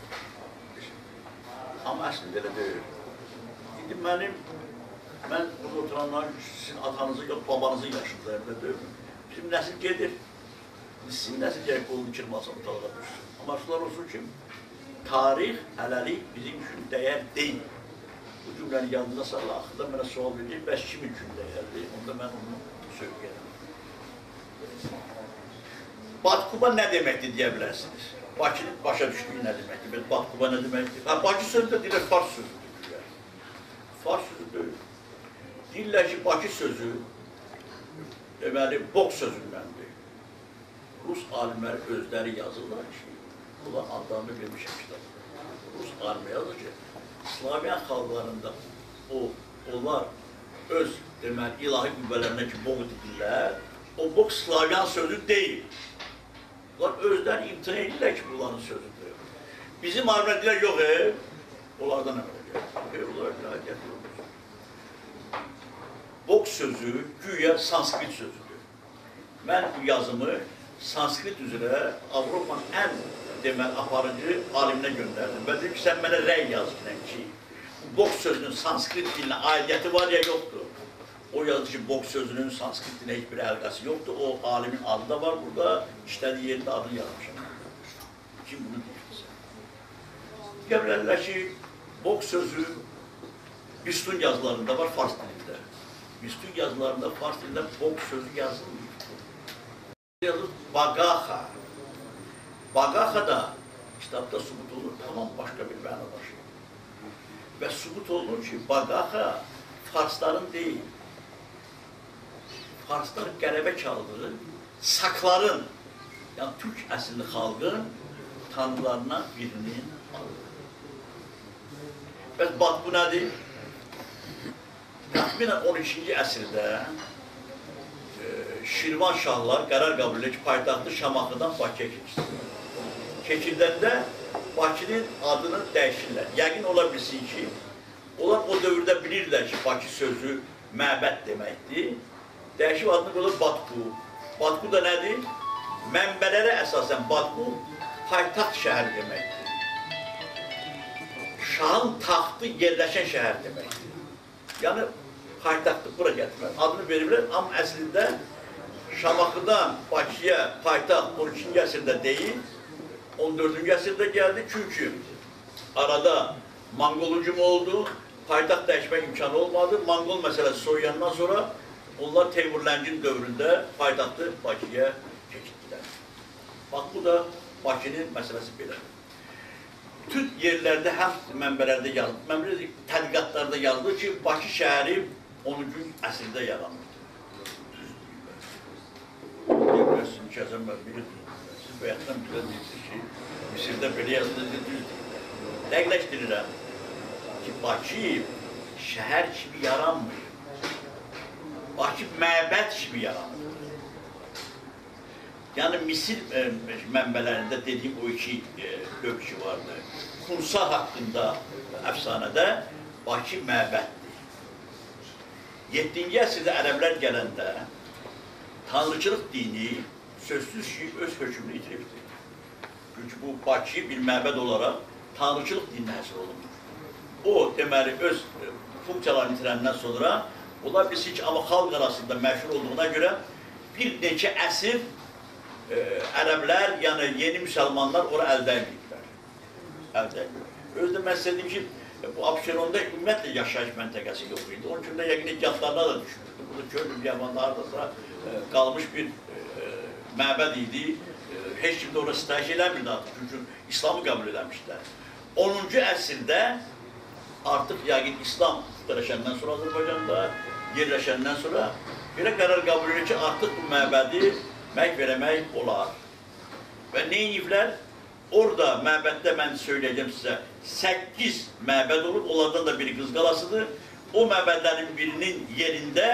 Amma əslində elə deyil. İndi mənim, mən burada oturanlar sizin atanızın, yox babanızın yaşında evdə deyil. Bizim nəsil gedir. Sizin nəsil gəlib qolunu kirmasın, talağa düşsün. Amma şunlar olsun ki, tarix, hələlik bizim üçün dəyər deyil. Bu cümləni yadına sağla, axırda mənə sual verir, bəs kimin üçün dəyərdir? Onda mən onu söyləyərəm. Bad-Kübə nə deməkdir deyə bilərsiniz? Bakının başa düşdüyü nə deməkdir? Bad-Kübə nə deməkdir? Bakı sözü də deyirlər, Fars sözüdür. Fars sözü deyil. Deyirlər ki, Bakı sözü deməli, boks sözündəndir. Rus alimləri özləri yazırlar ki, bunlar adlarını vermişəm kitabda. Rus alimləri yazır ki, Slaviyan xalqlarında o, onlar öz deməli, ilahi qüvvələrinə ki, boğ edirlər, o boks Slaviyan sözü deyil. Bunlar özləri imtina edirlər ki, bunların sözüdür. Bizim alimlər deyirlər, yox, e, onlardan əmələ gəlir. E, onlar ilahi gətirir. Boks sözü güya sanskrit sözüdür. Mən bu yazımı sanskrit üzrə Avropanın ən deməli aparıcı aliminə göndərdim. Və dedim ki, sən mənə rəy yaz ki, boks sözünün sanskrit dilinə aidiyyəti var ya yoxdur. O yazdı ki, boks sözünün sanskrit dilinə heç bir əlqəsi yoxdur. O alimin adı da var burada, işlədiyi yerində adını yazmışam. Kim bunu deyirsə? Deyə bilərlər ki, boks sözü Bistun yazılarında var, Fars dilində. Bistun yazılarında Fars dilində boks sözü yazılmıyor. Yazılır Bagaxa. Bagaxa da kitabda subut olur, tamam başqa bir məna daşıyır. Və subut olunur ki, Bagaxa Farsların deyil. Farslar qələbə çaldığı sakların, yəni Türk əsilli xalqın tanrılarından birinin adıdır. Bəs Bad bu nədir? Təxminən on ikinci əsrdə e, Şirvan şahlar qərar qəbul edir ki, paytaxtı Şamaxıdan Bakıya keçsin. Keçirdəndə Bakının adını dəyişirlər. Yəqin ola bilsin ki, onlar o dövrdə bilirlər ki, Bakı sözü məbəd deməkdir. Dəyişib adını qoyulur Batku. Batku da nədir? Mənbələrə əsasən Batku paytaxt şəhər deməkdir. Şahın taxtı yerləşən şəhər deməkdir. Yəni, paytaxtı bura gətirmək. Adını verirlər, amma əslində Şamaxıdan Bakıya paytaxt on ikinci əsrdə deyil, on dördüncü əsrdə gəldi. Çünki arada Manqol hücumu oldu, paytaxt dəyişmək imkanı olmadı. Manqol məsələsi soyuyandan sonra onlar Teymurləncin dövründə paytaxtı Bakıya keçirdilər. Bax, bu da Bakının məsələsi belədir. Bütün yerlərdə, həm mənbələrdə yazılır, mənbələrdə tədqiqatlarda yazılır ki, Bakı şəhəri onuncu əsrdə yaranmışdır. Deyilməsin ki, əzəmlər bilirsiniz, siz bayaqdan bizə deyirsiniz ki, Misirdə belə yazılır, düz deyil. Dəqiqləşdirirəm ki, Bakı şəhər kimi yaranmır. Bakı məbəd kimi yaranır. Yani Misir e, mənbələrində dediyim o iki e, ölçü vardı. Xunsa haqqında əfsanədə Bakı məbəddir. yeddinci əsrdə ərəblər gələndə tanrıçılıq dini sözsüz ki, öz hökmünü itiribdir. Çünki bu Bakı bir məbəd olaraq tanrıçılıq dininə həsr olunur. O, deməli, öz funksiyalarını itirəndən sonra onlar bilsin ki, amma xalq arasında məşhur olduğuna görə bir neçə əsr e, ərəblər, yəni yeni müsəlmanlar ora əldə ediblər. Əldə ediblər. Özdə mən istədim ki, bu Abşeronda ümumiyyətlə yaşayış məntəqəsi yox idi. Onun üçün də yəqin ehtiyatlarına da düşmüşdü. Burada gördüm, yamanlarda sonra e, qalmış bir e, məbəd idi. E, heç kim də orada sitayiş eləmirdi artıq. Çünki İslamı qəbul eləmişdilər. onuncu əsrdə artıq yəqin İslam yerləşəndən sonra Azərbaycanda, yerləşəndən sonra belə qərar qəbul edir ki, artıq bu məbədi məhv eləmək olar. Və neyiniflər? Orada məbəddə mən söyləyəcəm sizə səkkiz məbəd olub, onlardan da biri Qız Qalasıdır. O məbədlərin birinin yerində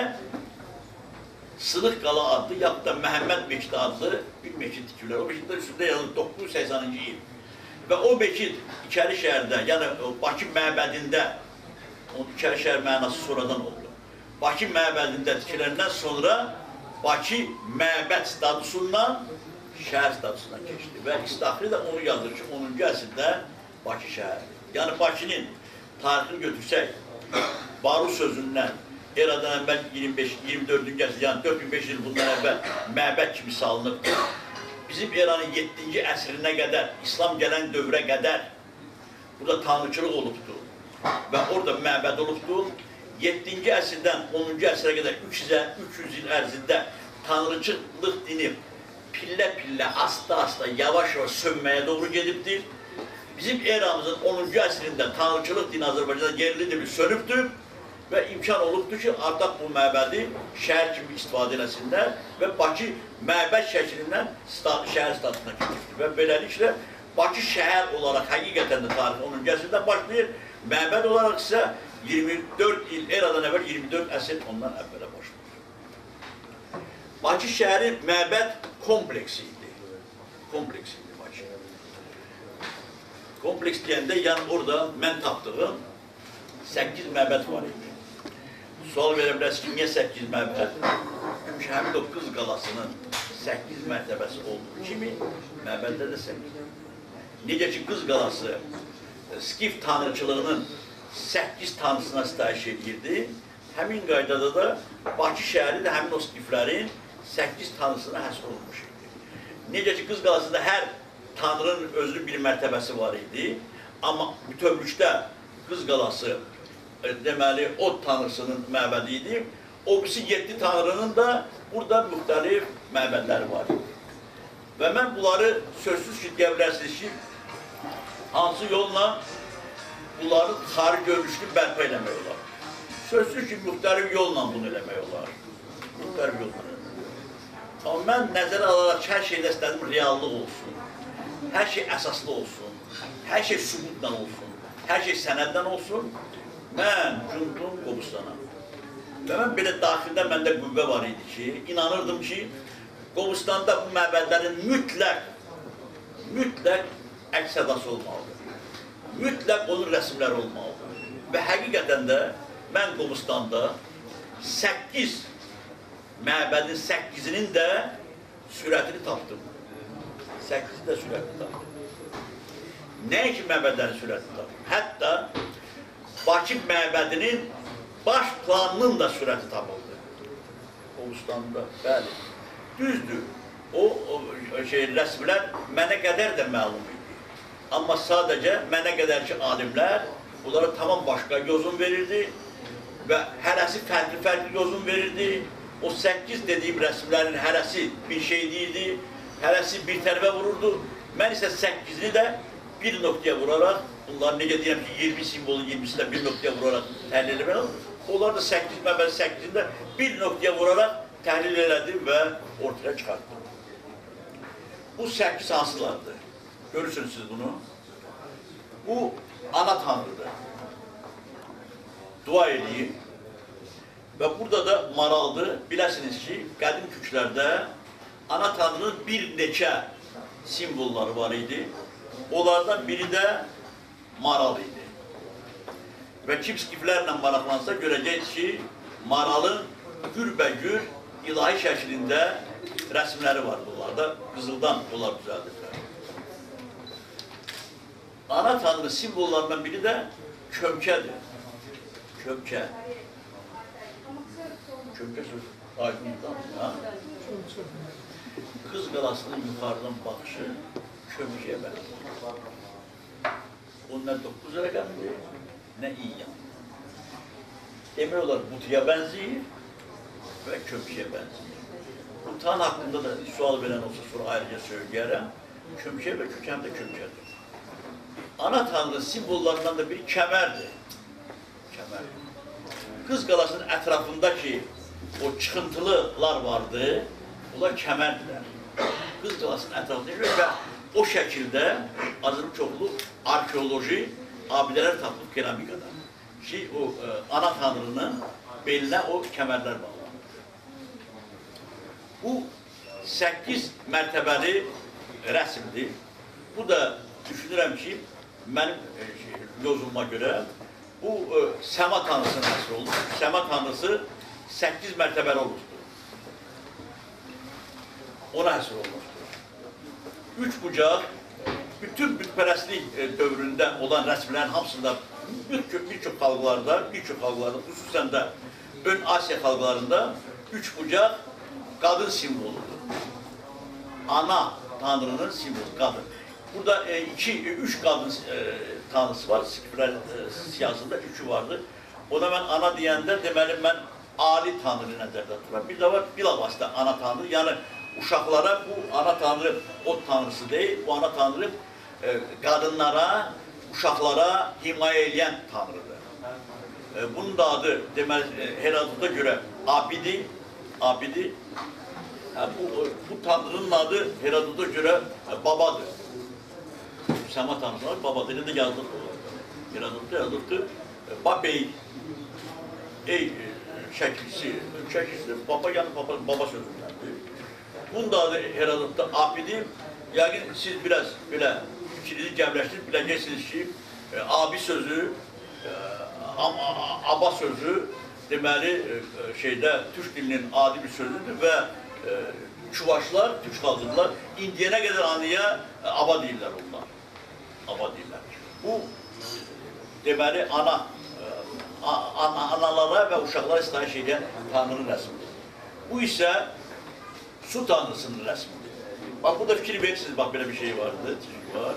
Sınıq Qala adlı, yaxud da Məhəmməd Meçidi adlı bir meçid tikirlər. O meçiddə üstündə yazılır doqquz yüz səksəninci il. Və o meçid İçəri şəhərdə, yəni Bakı məbədində, onun İçəri şəhər mənası sonradan oldu. Bakı məbədində tikiləndən sonra Bakı məbəd statusundan şəhər statusuna keçdi. Və İstaqri də onu yazır ki, onuncu əsrdə Bakı şəhəridir. Yəni Bakının tarixini götürsək, Baru sözündən eradan əvvəl iyirmi beş iyirmi dördüncü əsr, yəni dörd min beş yüz il bundan əvvəl məbəd kimi salınıb. Bizim eranın yeddinci əsrinə qədər, İslam gələn dövrə qədər burada tanrıçılıq olubdur və orada məbəd olubdur. yeddinci əsrdən onuncu əsrə qədər üç yüz il ərzində tanrıçılıq dini pillə-pillə, asta-asta, yavaş-yavaş sönməyə doğru gedibdir. Bizim eramızın onuncu əsrində tanrıçılıq dini Azərbaycanda yerlidir, sönübdür və imkan olubdur ki, artıq bu məbədi şəhər kimi istifadə eləsinlər və Bakı məbəd şəklindən şəhər statusuna keçibdir. Və beləliklə, Bakı şəhər olaraq həqiqətən də tarixi onuncu əsrdən başlayır, məbəd olaraq isə iyirmi dörd il, eradan əvvəl iyirmi dörd əsr ondan əvvələ başlayır. Bakı şəhəri məbəd kompleksi idi. Kompleksi idi Bakı. Kompleks deyəndə, yəni orada mən tapdığım səkkiz məbəd var idi. Sual verə bilərsiniz ki, niyə səkkiz məbəd? Çünki həmin o Qız Qalasının səkkiz mərtəbəsi olduğu kimi məbəddə də səkkiz. Necə ki, Qız Qalası Skif tanrıçılığının səkkiz tanrısına sitayiş edirdi, həmin qaydada da Bakı şəhəri də həmin o Skiflərin səkkiz tanrısına həsr olunmuş idi. Necə ki, Qız Qalasında hər tanrının özünün bir mərtəbəsi var idi, amma bütövlükdə Qız Qalası deməli, od tanrısının məbədi idi. O birisi yeddi tanrının da burada müxtəlif məbədləri var idi. Və mən bunları sözsüz ki, deyə bilərsiniz ki, hansı yolla bunları xarı görünüşlü bərpa eləmək olar. Sözsüz ki, müxtəlif yolla bunu eləmək olar. Müxtəlif yolla. Amma mən nəzərə alaraq hər şeydə istədim, reallıq olsun. Hər şey əsaslı olsun. Hər şey sübutla olsun. Hər şey sənəddən olsun. Mən cundum Qobustana. Və mən belə daxildə məndə qüvvə var idi ki, inanırdım ki, Qobustanda bu məbədlərin mütləq, mütləq əks sədası olmalıdır. Mütləq onun rəsmləri olmalıdır. Və həqiqətən də mən Qobustanda səkkiz məbədin səkkizinin də sürətini tapdım. Səkkizi də sürətini tapdım. Nəyə ki məbədlərin sürətini tapdım? Hətta Bakı məbədinin baş planının da sürəti tapıldı. Qobustanda, bəli. Düzdür, o, o şey, rəsmlər mənə qədər də məlum idi. Amma sadəcə mənə qədər ki, alimlər bunlara tamam başqa yozun verirdi və hərəsi fərqli-fərqli yozun verirdi. O səkkiz dediyim rəsmlərin hərəsi bir şey deyirdi, hərəsi bir tərəfə vururdu. Mən isə səkkizini də bir nöqtəyə vuraraq, bunlar necə deyirəm ki, iyirmi simvolun iyirmisini də bir nöqtəyə vuraraq təhlil eləmək, onlar da səkkiz məbəd səkkizini də bir nöqtəyə vuraraq təhlil elədim və ortaya çıxartdım. Bu səkkiz hansılardır? Görürsünüz siz bunu. Bu ana tanrıdır. Dua edeyim. Və burada da maraldır. Biləsiniz ki, qədim küklərdə ana tanrının bir neçə simvolları var idi. Onlardan biri də maral idi. Və kim skiflərlə maraqlansa görəcək ki, maralın gürbəgür ilahi şəklində rəsmləri var bunlarda. Qızıldan onlar düzəldirlər. Ana tanrı simvollarından biri də kömkədir. Kömkə. Kömkə söz aydınlıqdan. Qız qalasının yuxarıdan baxışı kömkəyə bənzəyir. O nə doqquz rəqəmdir, nə iyyam. Demək olar butiyə bənzəyir və kömkəyə bənzəyir. Bu tan haqqında da sual verən olsa sonra ayrıca söyləyərəm. Kömkə və kökən də kömkədir. Ana tanrı simvollarından da biri kəmərdir. Kəmərdir. Qız qalasının ətrafındakı o çıxıntılılar vardı, onlar kəmərdirlər. Qız qalasının ətrafında və o şəkildə azınlık çoxlu arkeoloji abidələr tapılıb keramikada. Ki, o e, ana tanrının belinə o kəmərlər bağlanır. Bu səkkiz mərtəbəli rəsmdir. Bu da düşünürəm ki, mənim e, yozulma görə bu e, səma tanrısının əsri olur. Səma tanrısı səkkiz mərtəbəli olmuşdur. Ona əsr olmuşdur. Üç bucaq, bütün bütpərəstlik dövründə olan rəsmlərin hamısında bir çox xalqlarda, bir çox xalqlarda, xüsusən də Ön Asiya xalqlarında üç bucaq qadın simvoludur. Ana tanrının simvolu, qadın. Burada e, iki, üç qadın e, tanrısı var, skiflər e, siyasında üçü vardır. Ona mən ana deyəndə, deməli, mən ali tanrı nəzərdə tuturam. Bir də var, bilavasitə ana tanrı, yəni uşaqlara bu ana tanrı ot tanrısı deyil, bu ana tanrı e, qadınlara, uşaqlara himayə edən tanrıdır. E, bunun da adı, deməli, e, Herodota görə Abidi, Abidi. E, bu, bu tanrının adı Herodota görə e, babadır. Səma tanrıları babadır, elə də yazılır. Herodota yazılır, e, Babey, ey e, şəkilsi, şəkilsi, baba yəni baba, baba sözündəndir. Bunun da adı Herodotda Abidi. Yəqin siz biraz belə fikrinizi gəmləşdirib biləcəksiniz ki, e, abi sözü, e, aba sözü deməli e, şeydə türk dilinin adi bir sözüdür və e, çuvaşlar, türk xalqlar indiyənə qədər anıya e, aba deyirlər onlar. Aba deyirlər. Bu deməli ana, e, ana analara və uşaqlara istahiş edən tanrının rəsmidir. Bu isə su tanrısının rəsmidir. Bax, burada fikir verirsiniz, bax, belə bir şey vardı, var.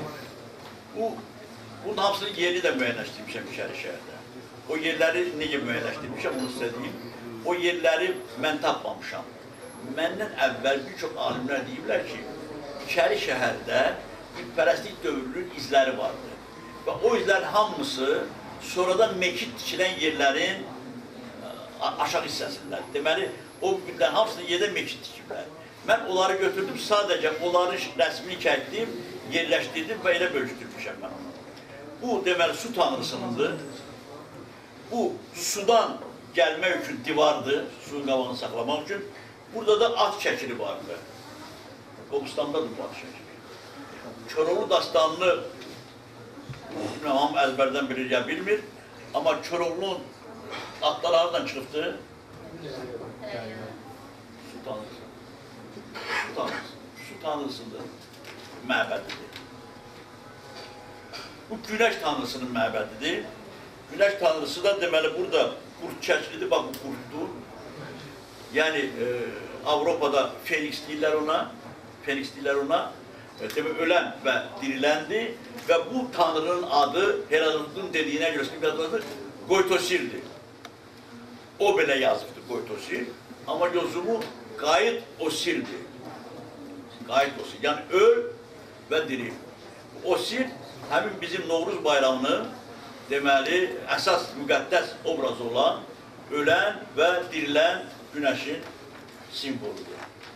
Bu, bunun hamısını yeri də müəyyənləşdirmişəm İçəri şəhərdə. O yerləri necə müəyyənləşdirmişəm, onu sizə deyim. O yerləri mən tapmamışam. Məndən əvvəl bir çox alimlər deyiblər ki, İçəri şəhərdə bütpərəstlik dövrünün izləri vardı. Və o izlərin hamısı sonradan mekit tikilən yerlərin aşağı hissəsində. Deməli, o bütlərin hamısını yerdə mekit tikiblər. Mən onları götürdüm, sadəcə onların rəsmini çəkdim, yerləşdirdim və elə bölüşdürmüşəm mən onu. Bu, deməli, su tanrısınındır. Bu, sudan gəlmək üçün divardır, suyun qabağını saxlamaq üçün. Burada da at şəkili vardır. Qobustandadır bu at şəkili. Koroğlu dastanını hamı əzbərdən bilir ya bilmir. Amma Koroğlu'nun atları haradan çıxıbdır? Su tanrısı. Su tanrısı. Su tanrısıdır. Məbədidir. Bu güneş tanrısının məbədidir. Güneş tanrısı da deməli burada qurd çəkilidir. Bax, bu qurddur. Yəni e, Avropada Feniks deyirlər ona. Feniks deyirlər ona. E, demək, ölən və diriləndir. Və bu tanrının adı Herodotun dediyinə görə Qoytosirdir. O belə yazıbdır Qoytosir. Amma yozumu Qayıt Osirdir. Qayıt Osir. Yəni öl və diri. Osir həmin bizim Novruz bayramının deməli əsas müqəddəs obrazı olan ölən və dirilən günəşin simvoludur.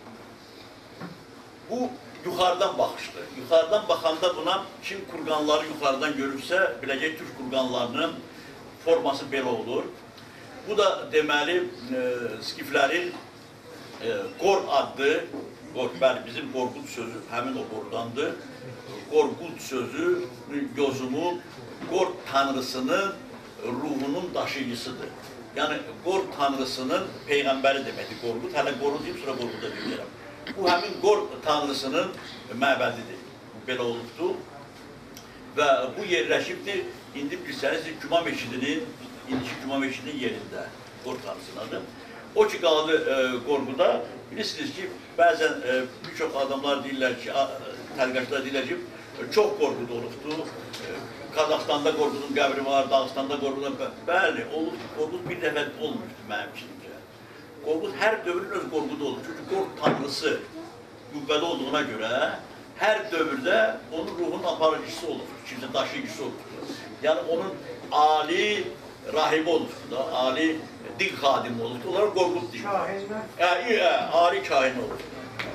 Bu yuxarıdan baxışdır. Yuxarıdan baxanda buna kim kurqanları yuxarıdan görürsə, biləcək türk kurqanlarının forması belə olur. Bu da deməli e, skiflərin e, Qor adlı Qorq, bəli, bizim Qorqud sözü həmin o Qorqdandır. Qorqud sözü yozumun Qorq tanrısının ruhunun daşıyıcısıdır. Yəni, Qorq tanrısının peyğəmbəri deməkdir Qorqud. Hələ Qorqud deyib, sonra Qorqud'a deyirəm. Bu, həmin Qorq tanrısının məbədidir. Belə olubdur. Və bu yerləşibdir. İndi bilirsəniz, Cuma meşidinin, indiki Cuma meşidinin yerində Qorq tanrısının adı. O ki, qaldı e, Qorquda, bilirsiniz ki, bəzən e, bir çox adamlar deyirlər ki, tədqiqatçılar deyirlər ki, çox Qorqud olubdur. E, Qazaxstanda Qorqudun qəbri var, Dağıstanda Qorqudun qəbri. Bəli, olub, Qorqud bir dəfə olmuşdur mənim kimcə. Qorqud hər dövrün öz Qorqudu olur. Çünki Qorq tanrısı qüvvəli olduğuna görə hər dövrdə onun ruhun aparıcısı olur, kimsə daşıyıcısı olur. Yəni, onun ali rahibi olubdur da, ali din xadimi olubdur, onlara Qorqud deyir. Kahinlər? Ali kahin olubdur.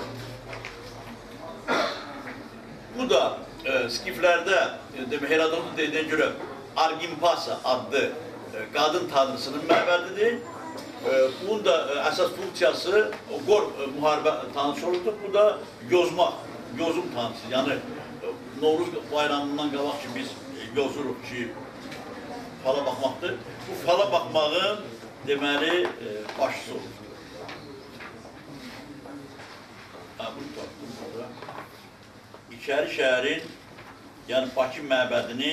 Bu da e, skiflərdə, e, Herodotun dediyinə görə Argimpasa adlı e, qadın tanrısının məbədidir. E, bunun da e, əsas funksiyası Qorq e, müharibə tanrısı olubdur. Bu da yozmaq, yozum tanrısı. Yəni, e, Novruz bayramından qabaq ki, biz yozuruq ki, fala baxmaqdır. Bu fala baxmağın deməli e, başçısı olur. Ha, bunu baxdım burada. İçəri şəhərin, yəni Bakı məbədinin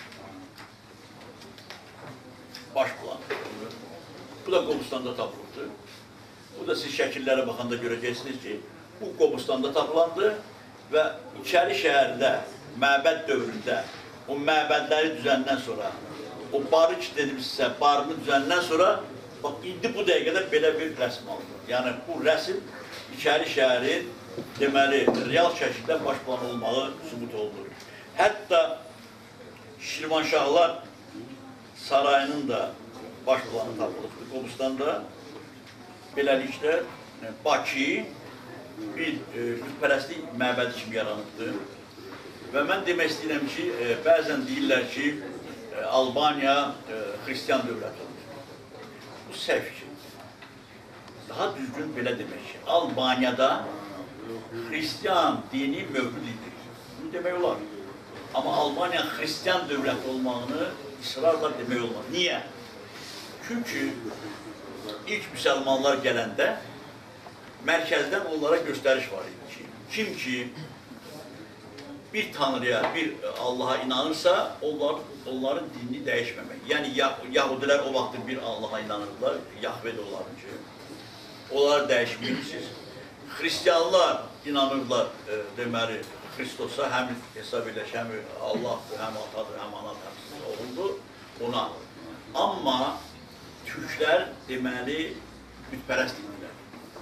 baş planı. Bu da Qobustanda tapılıbdır. Bu da siz şəkillərə baxanda görəcəksiniz ki, bu Qobustanda tapılandı və içəri şəhərdə, məbəd dövründə o məbədləri düzəndən sonra, o barı ki dedim sizə, barını düzəndən sonra, bax, indi bu dəqiqədə belə bir rəsm alınır. Yəni, bu rəsm içəri şəhərin deməli, real şəkildə baş planı olmağı sübut olunur. Hətta Şirvanşahlar sarayının da baş planı tapılıbdır. Qobustanda beləliklə Bakı bir lütpərəstlik məbədi kimi yaranıbdır. Və mən demək istəyirəm ki, e, bəzən deyirlər ki, e, Albaniya e, xristiyan dövlətidir. Bu səhv fikirdir. Daha düzgün belə demək ki, Albaniyada xristiyan dini mövcud idi. Bunu demək olar. Amma Albaniya xristiyan dövlət olmağını ısrarla demək olmaz. Niyə? Çünki ilk müsəlmanlar gələndə mərkəzdən onlara göstəriş var idi ki, kim ki bir tanrıya, bir Allaha inanırsa, onlar, onların dinini dəyişməmək. Yəni, Yahudilər o vaxtı bir Allaha inanırlar, Yahve də onların ki, onları dəyişməyirsiniz. Xristiyanlar inanırlar, e, deməli, Xristosa həm hesab edək, həm Allahdır, həm atadır, həm anadır, həm oğuldur ona. Amma Türklər deməli, bütpərəst idilər.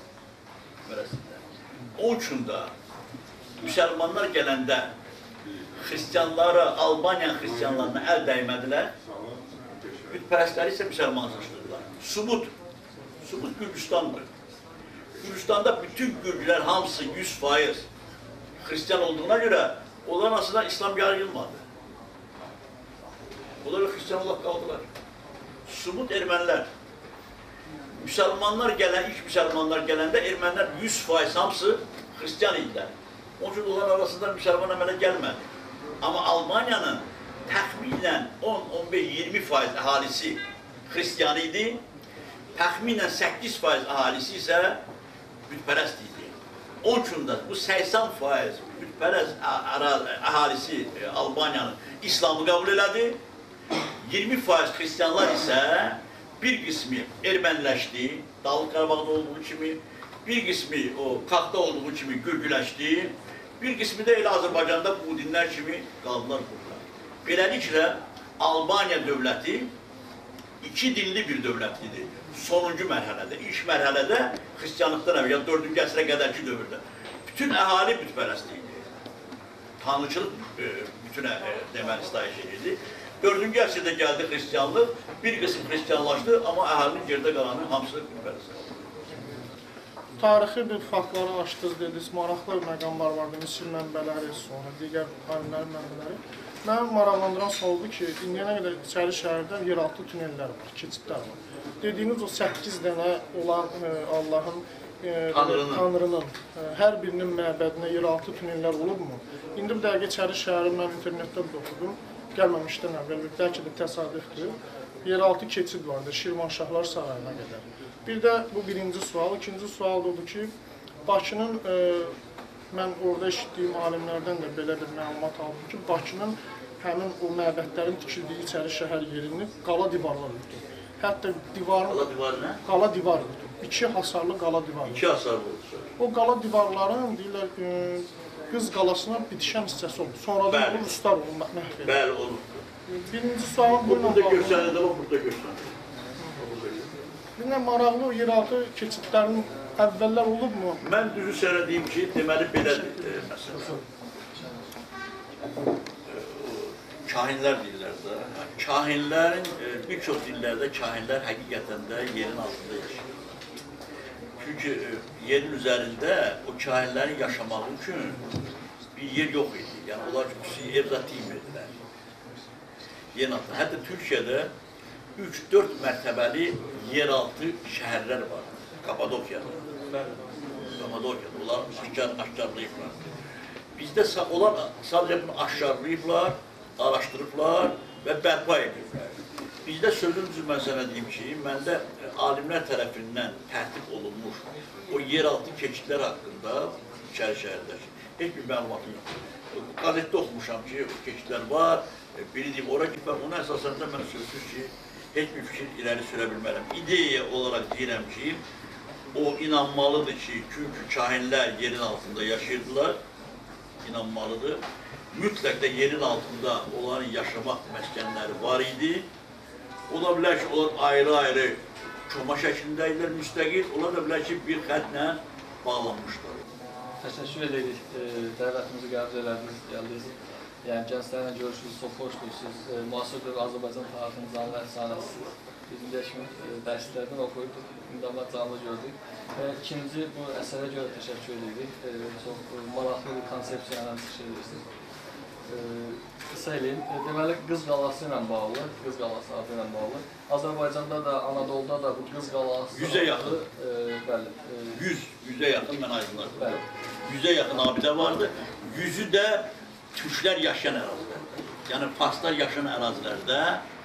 Onun üçün də müsəlmanlar gələndə xristiyanlara, Albaniya xristiyanlarına əl dəymədilər, bütpərəstləri isə müsəlmanlaşdırdılar. Subut, Subut Gürcüstandır. Gürcüstanda bütün Gürcülər hamısı yüz faiz xristiyan olduğuna görə onların arasında İslam yayılmadı. Onlar xristiyan olaq qaldılar. Subut ermənilər. Müsəlmanlar gələn, ilk müsəlmanlar gələndə ermənilər yüz faiz hamısı xristiyan idilər. Onun üçün onların arasında müsəlman əmələ gəlmədi. Amma Almaniyanın təxminən on on beş iyirmi faiz əhalisi xristiyan idi, təxminən səkkiz faiz əhalisi isə bütpərəst idi. Onun üçün də bu səksən faiz bütpərəst əhalisi Albaniyanın İslamı qəbul elədi, iyirmi faiz xristiyanlar isə bir qismi erməniləşdi, Dağlıq Qarabağda olduğu kimi, bir qismi o Qaxda olduğu kimi gürcüləşdi, bir qismi də elə Azərbaycanda bu dinlər kimi qaldılar burada. Beləliklə, Albaniya dövləti iki dinli bir dövlətlidir. Sonuncu mərhələdə, ilk mərhələdə xristiyanlıqdan əvvəl, dördüncü əsrə qədərki dövrdə bütün əhali bütpərəst idi. Tanrıçılıq bütün deməli istayiş edirdi. Dördüncü əsrdə gəldi xristiyanlıq, bir qism xristiyanlaşdı, amma əhalinin gerdə qalanı hamısı bütpərəst qaldı. Tarixi bir faktları açdınız, dediniz, maraqlı məqamlar vardı, Misir mənbələri, sonra digər alimlərin mənbələri. Mənim maraqlandıran sualdır ki, indiyənə qədər içəri şəhərdə yeraltı tünellər var, keçidlər var. dediyiniz o səkkiz dənə olan e, Allahın e, Tanrının. Tanrının e, hər birinin məbədinə yeraltı tunellər olubmu? İndi bu dəqiqə İçəri şəhəri mən internetdən də oxudum. Gəlməmişdən əvvəl, bəlkə də təsadüfdür. Yeraltı keçid vardır Şirvanşahlar sarayına qədər. Bir də bu birinci sual. İkinci sual da odur ki, Bakının, e, mən orada eşitdiyim alimlərdən də belə bir məlumat aldım ki, Bakının həmin o məbədlərin tikildiyi İçəri şəhər yerini qala divarlar yutdu. Hətta divarın... Qala divarı nə? Qala divar yutdu. İki hasarlı qala divar. İki hasarlı oldu. O qala divarların, deyirlər, e, Qız qalasına bitişən hissəsi oldu. Sonradan Bəli. onu ruslar onu məhv edir. Bəli, oldu. Birinci sualım Burada bununla bağlı. göstərildi, o burada göstərildi. Bir də maraqlı o yeraltı keçidlərin əvvəllər olubmu? Mən düzü söylədiyim ki, deməli belədir e, məsələ. E, kahinlər deyirlər də. Kahinlərin, e, bir çox dillərdə kahinlər həqiqətən də yerin altında yaşayır. Çünki e, yerin üzərində o kahinlərin yaşamağı üçün bir yer yox idi. Yəni, onlar xüsusi ev zat imirdiler. Yerin altında. Hətta Türkiyədə üç dörd mərtəbəli yeraltı şəhərlər var. Kapadokya'da. Kapadokya'da. Onlar aşkar, aşkarlayıblar. Bizdə onlar sadəcə bunu aşkarlayıblar, araşdırıblar və bərpa ediblər. Bizdə sözün düzü mən sənə deyim ki, məndə alimlər tərəfindən tərtib olunmuş o yeraltı keçidlər haqqında İçəri şəhərdə heç bir məlumatım yox. Qazetdə oxumuşam ki, o keçidlər var, biri deyim, ora gitməm, ona əsasında mən sözsüz ki, heç bir fikir irəli sürə bilmərəm. İdeya olaraq deyirəm ki, o inanmalıdır ki, çünki kahinlər yerin altında yaşayırdılar, inanmalıdır. Mütləq də yerin altında onların yaşamaq məskənləri var idi. Ola bilər ki, onlar ayrı-ayrı koma şəklində idilər, müstəqil, ola da bilər ki, bir xətlə bağlanmışlar. Təşəkkür edirik, e, dəvətimizi qəbul elədiniz, gəldiniz. Yəni, gənclərlə görüşünüz çox xoşdur. Siz e, müasir dövr Azərbaycan tarixinin canlı əfsanəsiniz. Bizim də kimi e, dərslərdən oxuyub, imdamlar canlı gördük. E, ikinci, bu əsərə görə təşəkkür edirik. E, çox e, maraqlı bir konsepsiyayla çıxış edirsiniz. E, qısa eləyim, e, deməli, Qız qalası ilə bağlı, Qız qalası adı ilə bağlı. Azərbaycanda da, Anadoluda da bu Qız qalası Yüzə yaxın. E, bəli. E, Yüz, yüzə yaxın mən aydınladım. bəli. Yüzə yaxın abidə vardı. Yüzü də Türklər yaşayan ərazilərdə. Yəni, Farslar yaşayan ərazilərdə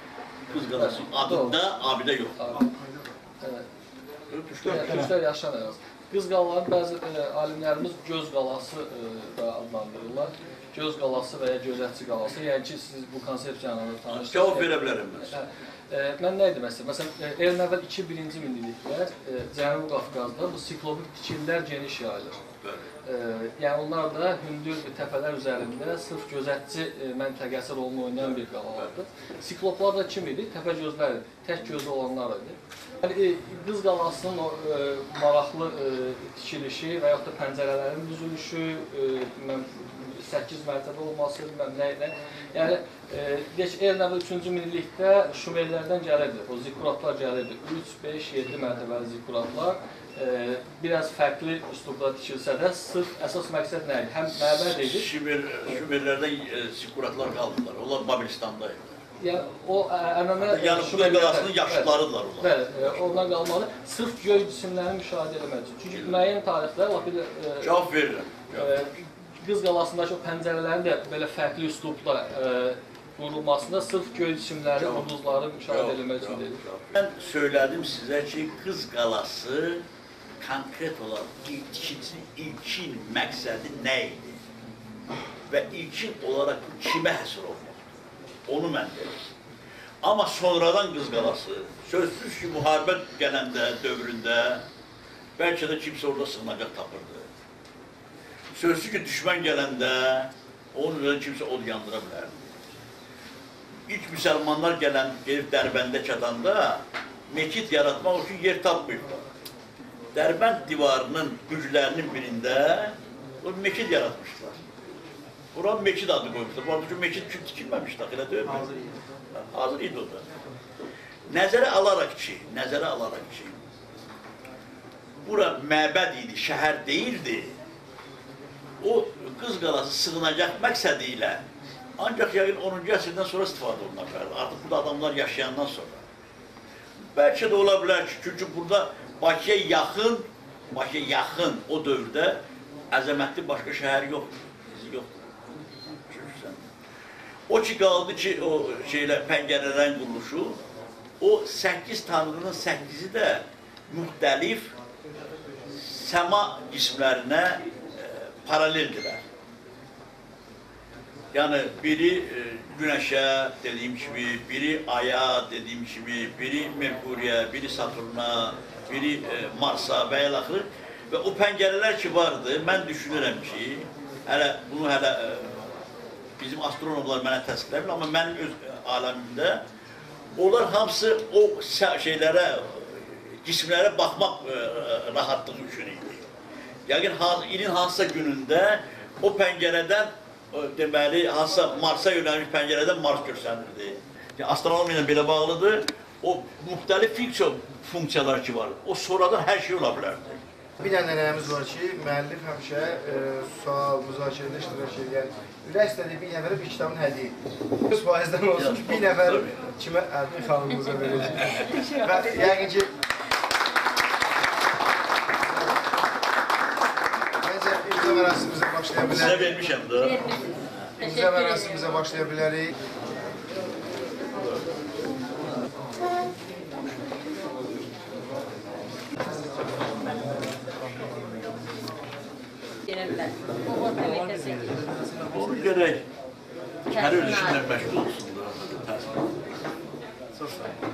Qız qalası adında abidə yoxdur. Evet. Türklər Türklər yaşayan ərazi. Qız qalaları bəzi e, alimlərimiz Göz qalası e, da adlandırırlar. Göz qalası və ya Gözətçi qalası. Yəni ki, siz bu konsepsiyanı tanışdınız. cavab verə bilərəm mən. Hə, e, mən nə idim məsələn? Məsələn, elin əvvəl iki birinci minilliklər e, Cənubi Qafqazda bu siklopik tikililər geniş yayılır. E, yəni onlar da hündür təpələr üzərində sırf gözətçi e, məntəqəsi rolunu oynayan bir qalalardır. Sikloplar da kim idi? Təpə gözlər idi. Tək gözü olanlar idi. Yəni, e, Qız qalasının o e, maraqlı e, tikilişi və yaxud da pəncərələrin düzülüşü, e, səkkiz mərtəbə olması, bilməm nə ilə. Yəni, e, deyək, elin əvvəl üçüncü minillikdə Şumerlərdən gəlirdi, o zikuratlar gəlirdi. üç, beş, yeddi mərtəbəli zikuratlar. E, biraz fərqli üslubda tikilsə də, sırf əsas məqsəd nə idi? Həm məbəd idi. Şümer, Şümerlərdən e, zikuratlar qaldılar, onlar Babilistandaydılar. Yəni, o ənənə... Yəni, Qız qalasının yaşlılarıdırlar onlar. Bəli, e, ondan qalmalı. Sırf göy cisimlərini müşahidə eləmək üçün. Çünki müəyyən tarixlər, lap bir... E, Cavab verirəm. E, Qız qalasındakı o pəncərələrin də belə fərqli üslubla e, qurulmasında sırf göy cisimləri, ulduzları müşahidə eləmək üçün dedik. Mən söylədim sizə ki, Qız qalası konkret olaraq tikicinin ilkin məqsədi nə idi? Və ilkin olaraq kimə həsr olmaq? Onu mən dedim. Amma sonradan Qız qalası, sözsüz ki, müharibə gələndə, dövründə bəlkə də kimsə orada sığınacaq tapırdı. Sözsüz ki, düşmən gələndə onun üzerində kimsə od yandıra bilərdi. İlk müsəlmanlar gələn, gelib Dərbəndə çatanda mekit yaratmaq üçün yer tapmayıblar. Dərbənd divarının güclərinin birində o mekit yaratmışlar. Bura mekit adı qoymuşlar. Bu arada mekit üçün tikilməmişdi, elə deyil mi? Hazır idi. Hazır idi o da. Nəzərə alaraq ki, nəzərə alaraq ki, bura məbəd idi, şəhər deyildi. O Qız qalası sığınacaq məqsədi ilə ancaq yəqin onuncu əsrdən sonra istifadə olunacaqdır. Artıq burada adamlar yaşayandan sonra. Bəlkə də ola bilər ki, çünki burada Bakıya yaxın, Bakıya yaxın o dövrdə əzəmətli başqa şəhər yoxdur, izi yoxdur. O ki, qaldı ki, o şeylə, pəncərələrin quruluşu, o səkkiz tanrının səkkizi də müxtəlif səma cismlərinə e, paraleldirlər. Yəni, biri e, Günəşə, dediyim kimi, biri Aya, dediyim kimi, biri Merkuriyə, biri Saturna, biri e, Marsa və el-axırı. Və o pəncərələr ki vardı, mən düşünürəm ki, hələ bunu hələ e, bizim astronomlar mənə təsdiqlər, amma mənim öz aləmimdə onlar hamısı o şeylərə, cismlərə baxmaq e, rahatlığı üçün idi. Yəqin ilin hansısa günündə o pəncərədən, deməli, hansısa Marsa yönəlmiş pəncərədən Mars görsənirdi. Yəni, astronomiya ilə belə bağlıdır, o müxtəlif funksiyalar ki var, o sonradan hər şey ola bilərdi. Bir dənə nəyəmiz var ki, müəllif həmişə e, sual, müzakirədə iştirak edən, ürək istədiyi bir nəfərə bir kitabın hədiyyə edir. yüz faizdən olsun ki, bir nəfər kimə əlbi xanımıza verəcək. Və yəqin ki, məncə imza mərasimimizə başlaya bilərik. Sizə vermişəm də. İmza mərasimimizə başlaya bilərik. Onu görək, hər öz işinlə məşğul olsun da. Çox sağ olun.